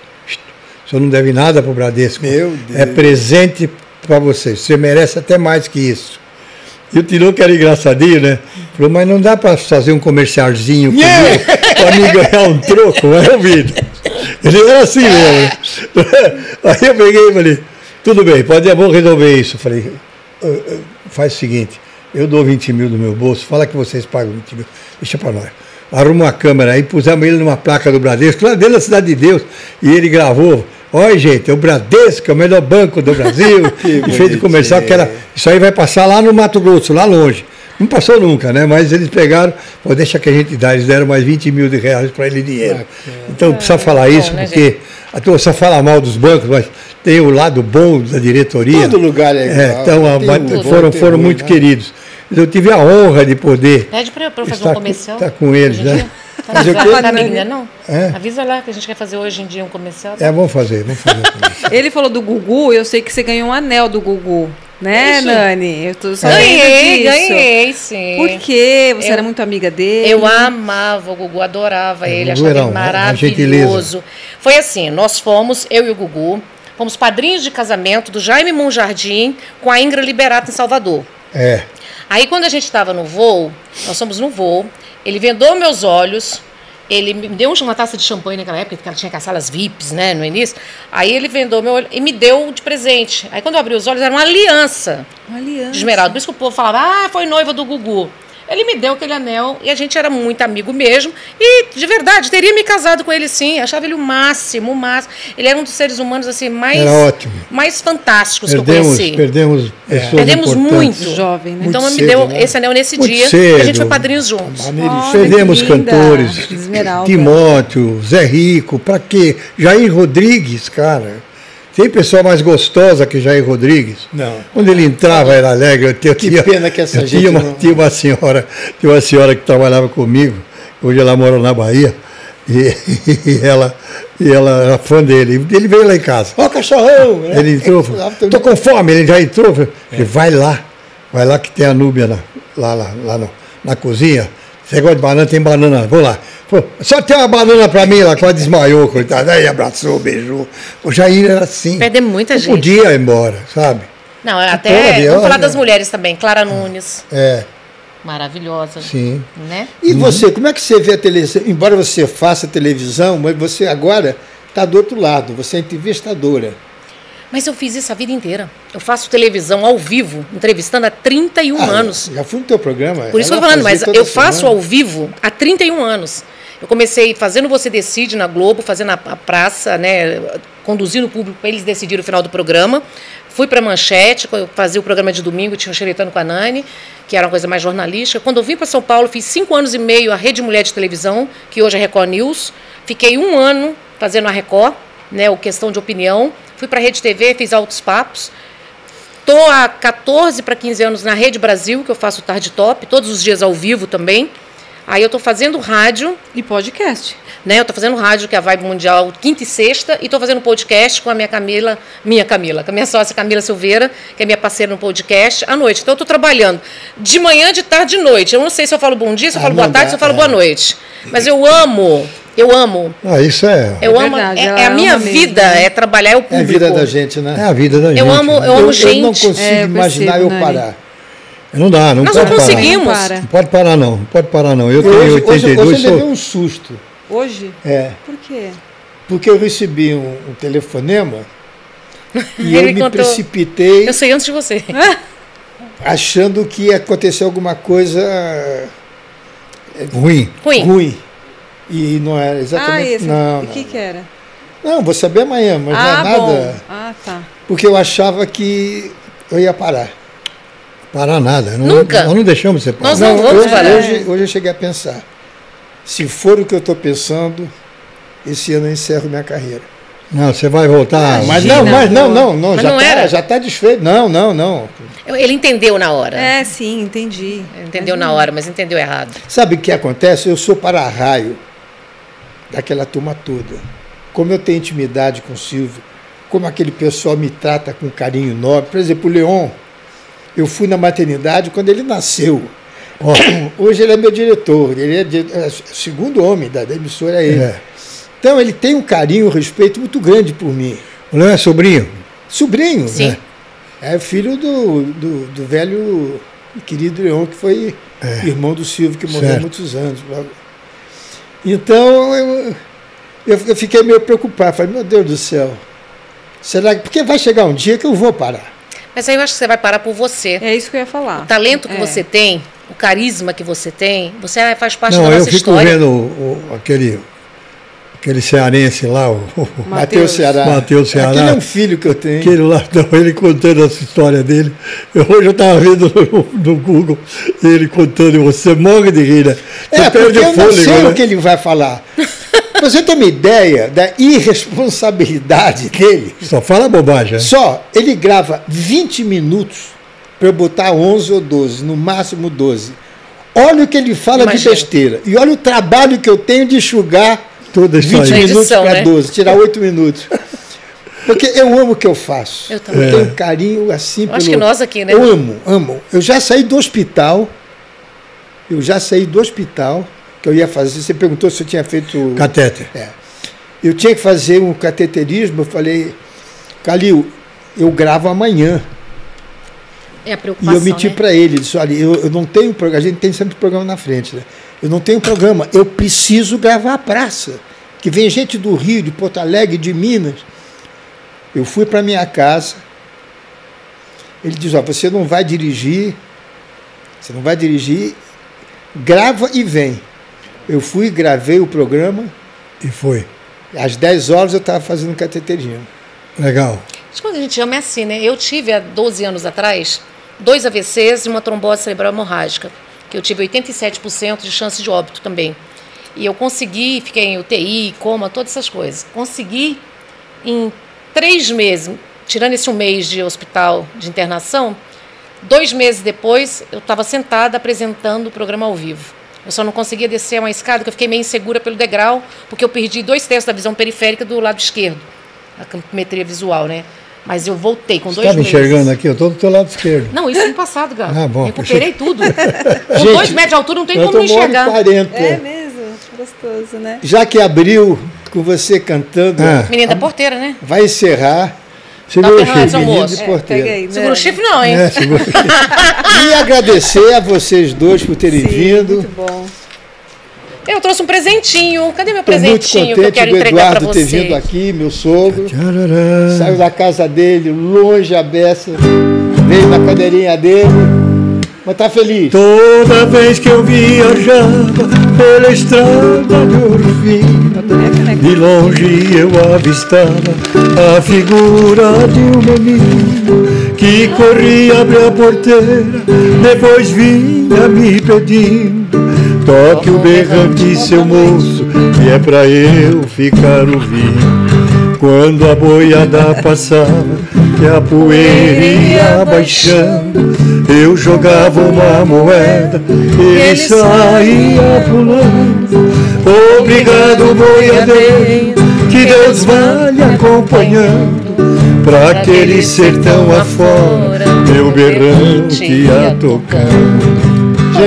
o senhor não deve nada para o Bradesco. Meu Deus. É presente para você, você merece até mais que isso. E o Tinoco era engraçadinho, né? Falou, mas não dá para fazer um comercialzinho comigo para mim ganhar um troco, vai ouvir. Ele era assim mesmo. Aí eu peguei e falei, tudo bem, pode, eu vou resolver isso. Eu falei, faz o seguinte, eu dou vinte mil do meu bolso, fala que vocês pagam vinte mil, deixa para nós. Arruma uma câmera aí, pusemos ele numa placa do Bradesco, lá dentro da Cidade de Deus, e ele gravou. Olha, gente, é o Bradesco, é o melhor banco do Brasil. E fez o comercial, que era. Isso aí vai passar lá no Mato Grosso, lá longe. Não passou nunca, né? Mas eles pegaram, pô, deixa que a gente dá, eles deram mais vinte mil de reais para ele dinheiro. Então precisa falar isso, bom, né, porque a turma só fala mal dos bancos, mas tem o lado bom da diretoria. Todo lugar é igual. É, então, a, Tem mas um foram, bom, foram tem muito ruim, queridos. Eu tive a honra de poder. Pede para eu fazer Está um com- comercial. está com eles, hoje em né? dia. Tá Fazer o na quê? família, não? É? Avisa lá que a gente quer fazer hoje em dia um comercial. É, vamos fazer, vamos fazer. Ele falou do Gugu, eu sei que você ganhou um anel do Gugu. Né, Isso. Nani? Eu tô sabendo Ganhei, disso. ganhei, sim. Por quê? Você Eu- era muito amiga dele? Eu amava o Gugu, adorava ele, Gugu achava era ele uma- uma maravilhoso. Foi assim, nós fomos, eu e o Gugu, fomos padrinhos de casamento do Jaime Monjardim com a Ingra Liberato em Salvador. É. Aí quando a gente estava no voo, nós fomos no voo, ele vendou meus olhos, ele me deu uma taça de champanhe naquela época, que ela tinha aquelas salas V I Ps, né, no início. Aí ele vendou meu olho e me deu de presente. Aí quando eu abri os olhos, era uma aliança Uma aliança. de esmeralda. Por isso que o povo falava, ah, foi noiva do Gugu. Ele me deu aquele anel e a gente era muito amigo mesmo. E, de verdade, teria me casado com ele sim. Achava ele o máximo, o máximo. Ele era um dos seres humanos assim mais, Era ótimo. mais fantásticos Perdemos, que eu conheci. perdemos pessoas Perdemos importantes. muito. Jovem, né? Então Muito me cedo, deu né? esse anel nesse Muito dia cedo. e a gente foi padrinhos juntos. Maneiríssimo. Olha, Perdemos que linda. cantores, Esmeralda. Timóteo, Zé Rico, pra quê? Jair Rodrigues, cara. Tem pessoa mais gostosa que Jair Rodrigues? Não. Quando ele entrava era alegre. Eu, eu Que tinha, pena que essa eu gente tinha uma, não- tinha uma senhora, tinha uma senhora que trabalhava comigo. Hoje ela mora na Bahia. E, e ela, e ela era fã dele. Ele veio lá em casa. Ó, cachorrão! né? Ele entrou, falou, tô com fome, ele já entrou. Falei, vai lá, vai lá que tem a Núbia na, lá, lá, lá no- na cozinha, Você gosta de banana? Tem banana. Vou lá. Pô, só tem uma banana pra mim, ela quase desmaiou, coitada. Aí abraçou, beijou. O Jair era assim. Perde muita não gente. podia ir embora, sabe? Não, até. Pode, Vamos falar olha. das mulheres também. Clara Nunes. É, Maravilhosa. sim. Né? E você, como é que você vê a televisão? Embora você faça televisão, mas você agora está do outro lado, você é entrevistadora. Mas eu fiz isso a vida inteira. Eu faço televisão ao vivo, entrevistando há trinta e um Ah, anos. Já fui no teu programa. Por isso que eu ela tô falando, fazia mas toda eu faço semana. ao vivo há trinta e um anos. Eu comecei fazendo Você Decide na Globo, fazendo a, a praça, né, conduzindo o público para eles decidirem o final do programa. Fui para a Manchete, eu fazia o programa de domingo, tinha o Xeretano com a Nani, que era uma coisa mais jornalística. Quando eu vim para São Paulo, fiz cinco anos e meio a Rede Mulher de Televisão, que hoje é Record News. Fiquei um ano fazendo a Record, né, o Questão de Opinião. Fui para a Rede T V, fiz Altos Papos. Estou há quatorze para quinze anos na Rede Brasil, que eu faço Tarde Top, todos os dias ao vivo também. Aí eu estou fazendo rádio, E podcast. né? Eu estou fazendo rádio, que é a Vibe Mundial, quinta e sexta, e estou fazendo podcast com a minha Camila, minha Camila, com a minha sócia Camila Silveira, que é minha parceira no podcast, à noite. Então eu estou trabalhando de manhã, de tarde, de noite. Eu não sei se eu falo bom dia, se eu Ah, falo boa não tarde, dá, se eu falo é. boa noite. Mas eu amo, eu amo. Ah, isso é, Eu É amo, verdade, é, ela é a ama minha mesmo, vida, né? é trabalhar é o É a público. vida da gente, é né? a vida da gente. Eu amo, né? eu amo eu, eu gente. não consigo É, eu imaginar percebo, eu Nani. parar. Não dá, não Nós pode não parar. conseguimos. Para. Não pode parar, não. Não pode parar, não. Eu Eu tenho hoje, hoje, oitenta e dois, hoje eu levei sou... um susto. Hoje? É, Por quê? porque eu recebi um, um telefonema e eu Ele me contou. precipitei Eu sei antes de você. achando que ia acontecer alguma coisa ruim. Ruim. ruim. E não era Ah, exatamente. esse. não, o não, que que era? não, vou saber amanhã, mas ah, não é bom. nada. Ah, tá. Porque eu achava que eu ia parar. Parar nada. Não, Nunca. Nós não deixamos você parar. Nós não vamos hoje, parar. hoje, hoje eu cheguei a pensar. Se for o que eu estou pensando, esse ano eu encerro minha carreira. Não, você vai voltar. Mas Imagina, não, mas não, pô. não, não, Mas já não tá, era? já está desfeito. Não, não, não. Ele entendeu na hora. É, sim, entendi. Entendeu na hora, mas entendeu errado. Sabe o que acontece? Eu sou para-raio daquela turma toda. Como eu tenho intimidade com o Silvio, como aquele pessoal me trata com carinho nobre. Por exemplo, o Leon, eu fui na maternidade quando ele nasceu. Ó, Hoje ele é meu diretor, ele é, di- é o segundo homem da, da emissora, é ele. é. Então ele tem um carinho, um respeito muito grande por mim. O Leão é sobrinho? Sobrinho, Sim. né? É filho do, do, do velho e querido Leon, que foi irmão do Silvio, que morreu há Certo. muitos anos. logo. Então eu, eu, eu fiquei meio preocupado, falei, meu Deus do céu, será que. Porque vai chegar um dia que eu vou parar. Mas aí eu acho que você vai parar por você. É isso que eu ia falar. O talento que É. você tem, o carisma que você tem, você faz parte Não, da eu nossa fico história. vendo o, o- aquele, aquele cearense lá, o, o Matheus Ceará. Matheus Ceará. Aquele é um filho que eu tenho. aquele lá, não, ele contando essa história dele. Eu, hoje eu estava vendo no, no Google ele contando, e você morre de rir, né? Você É, perde porque o eu não fôlego, sei né? o que ele vai falar. Pra você ter uma ideia da irresponsabilidade dele, Só fala bobagem. né? só ele grava vinte minutos para eu botar onze ou doze, no máximo doze. Olha o que ele fala Imagina. de besteira. E olha o trabalho que eu tenho de enxugar Tudo isso vinte aí. minutos Edição, para né? doze, tirar oito minutos. Porque eu amo o que eu faço. Eu também. tenho um carinho assim Eu acho que nós aqui, né? Eu amo, amo. Eu já saí do hospital. Eu já saí do hospital, que eu ia fazer. Você perguntou se eu tinha feito. Catéter. É. Eu tinha que fazer um cateterismo. Eu falei, Calil, eu gravo amanhã. É a E preocupação, eu menti né? para ele, disse, olha, eu, eu não tenho programa, a gente tem sempre programa na frente, né? Eu não tenho programa, eu preciso gravar a praça. Que vem gente do Rio, de Porto Alegre, de Minas. Eu fui para minha casa, ele diz, ó, você não vai dirigir, você não vai dirigir, grava e vem. Eu fui, gravei o programa, E foi. às dez horas eu estava fazendo cateterismo. Legal. Acho que quando a gente ama é assim, né? Eu tive há doze anos atrás dois A V Cs e uma trombose cerebral hemorrágica, que eu tive oitenta e sete por cento de chance de óbito também. E eu consegui, fiquei em U T I, coma, todas essas coisas. Consegui, em três meses, tirando esse um mês de hospital de internação, dois meses depois eu estava sentada apresentando o programa ao vivo. Eu só não conseguia descer uma escada, porque eu fiquei meio insegura pelo degrau, porque eu perdi dois terços da visão periférica do lado esquerdo, a campometria visual, né? Mas eu voltei com Você dois está me meses. enxergando aqui? Eu estou do teu lado esquerdo. Não, isso ano passado, Gato. Ah, bom. Recuperei tudo. Com Gente, dois metros de altura não tem nós como me estamos uma hora e enxergar. quarenta. É mesmo? Gostoso, né? Já que abriu com você cantando, Ah. Menina da porteira, né? vai encerrar. Segura o Fernandes, chifre. almoço. Menino de É, porteira. pega aí, Segura o Nani. chifre não, hein? É, segura o chifre. E agradecer a vocês dois por terem Sim, vindo. muito bom. Eu trouxe um presentinho. Cadê meu Estou muito presentinho que eu contente quero do entregar para Eduardo ter você? vindo aqui, meu sogro. Tcharará. Saiu da casa dele, longe a beça, veio na cadeirinha dele, mas tá feliz. Toda vez que eu viajava pela estrada de Ouro Fino, Adorei a caneca. de longe eu avistava a figura de um menino que corria abrir a porteira, depois vinha me pedindo: toque o berrante, seu moço, que é pra eu ficar ouvindo. Quando a boiada passava e a poeira ia baixando, eu jogava uma moeda, ele saía pulando. Obrigado, boiadeiro, que Deus vai lhe acompanhando, pra aquele sertão afora, meu berrante ia tocando.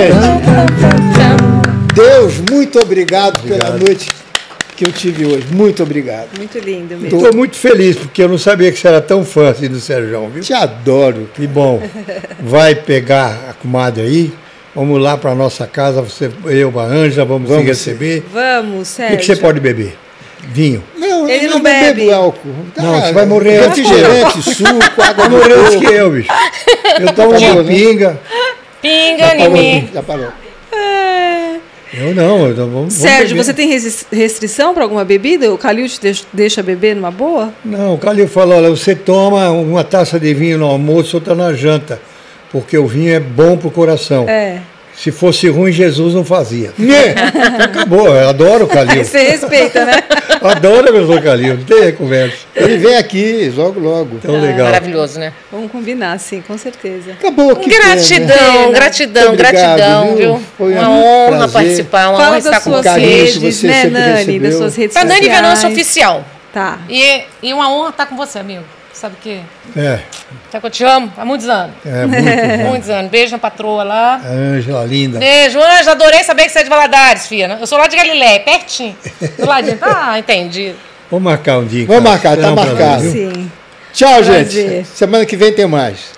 Gente, Deus, muito obrigado, pela noite que eu tive hoje. Muito obrigado. Muito lindo mesmo. Estou muito feliz, porque eu não sabia que você era tão fã assim do Sérgio, viu? Te adoro. Que bom. Vai pegar a comadre aí, vamos lá para nossa casa, você, eu, a Ângela, vamos, Vamos te receber. Vamos, O Sérgio. que, que você pode beber? Vinho. Não, Ele eu não bebe. bebo álcool. Não, você vai morrer antes que eu. Refrigerante, suco, água Vai morrer antes coco. que eu, bicho. Eu tomo Tá bom, uma né? pinga. Pinga em mim. Já parou. Eu não, eu não vamos, Sérgio, vamos você tem resi- restrição para alguma bebida? O Calil te deixa, deixa beber numa boa? Não, o Calil falou, olha, você toma uma taça de vinho no almoço, outra na janta, porque o vinho é bom pro coração. É. Se fosse ruim, Jesus não fazia. Acabou, eu adoro o Calil. Você respeita, né? Adoro o professor Calil, não tem conversa. Ele vem aqui logo, logo. Tão legal. Maravilhoso, né? Vamos combinar, sim, com certeza. Acabou aqui. Gratidão, Pena. gratidão, Muito obrigado, gratidão, viu? viu? Foi Uma um honra prazer. participar, uma honra Fala estar das com suas carinho você. que redes, você né, sempre Nani? recebeu. Das suas redes Pra Nani sociais. Venâncio Oficial. Tá. E, e uma honra estar com você, amigo. Sabe o quê? É, Sabe que eu te amo há muitos anos. é muito bom. Muitos anos. Beijo na patroa lá. A Ângela, linda. Beijo, Ângela. Adorei saber que você é de Valadares, filha. Eu sou lá de Galiléia, pertinho. Do ladinho. Ah, entendi. Vamos marcar um dia. Vamos cara. marcar, tá Será um prazer, marcado. viu? Sim. Tchau, Prazer. gente. Semana que vem tem mais.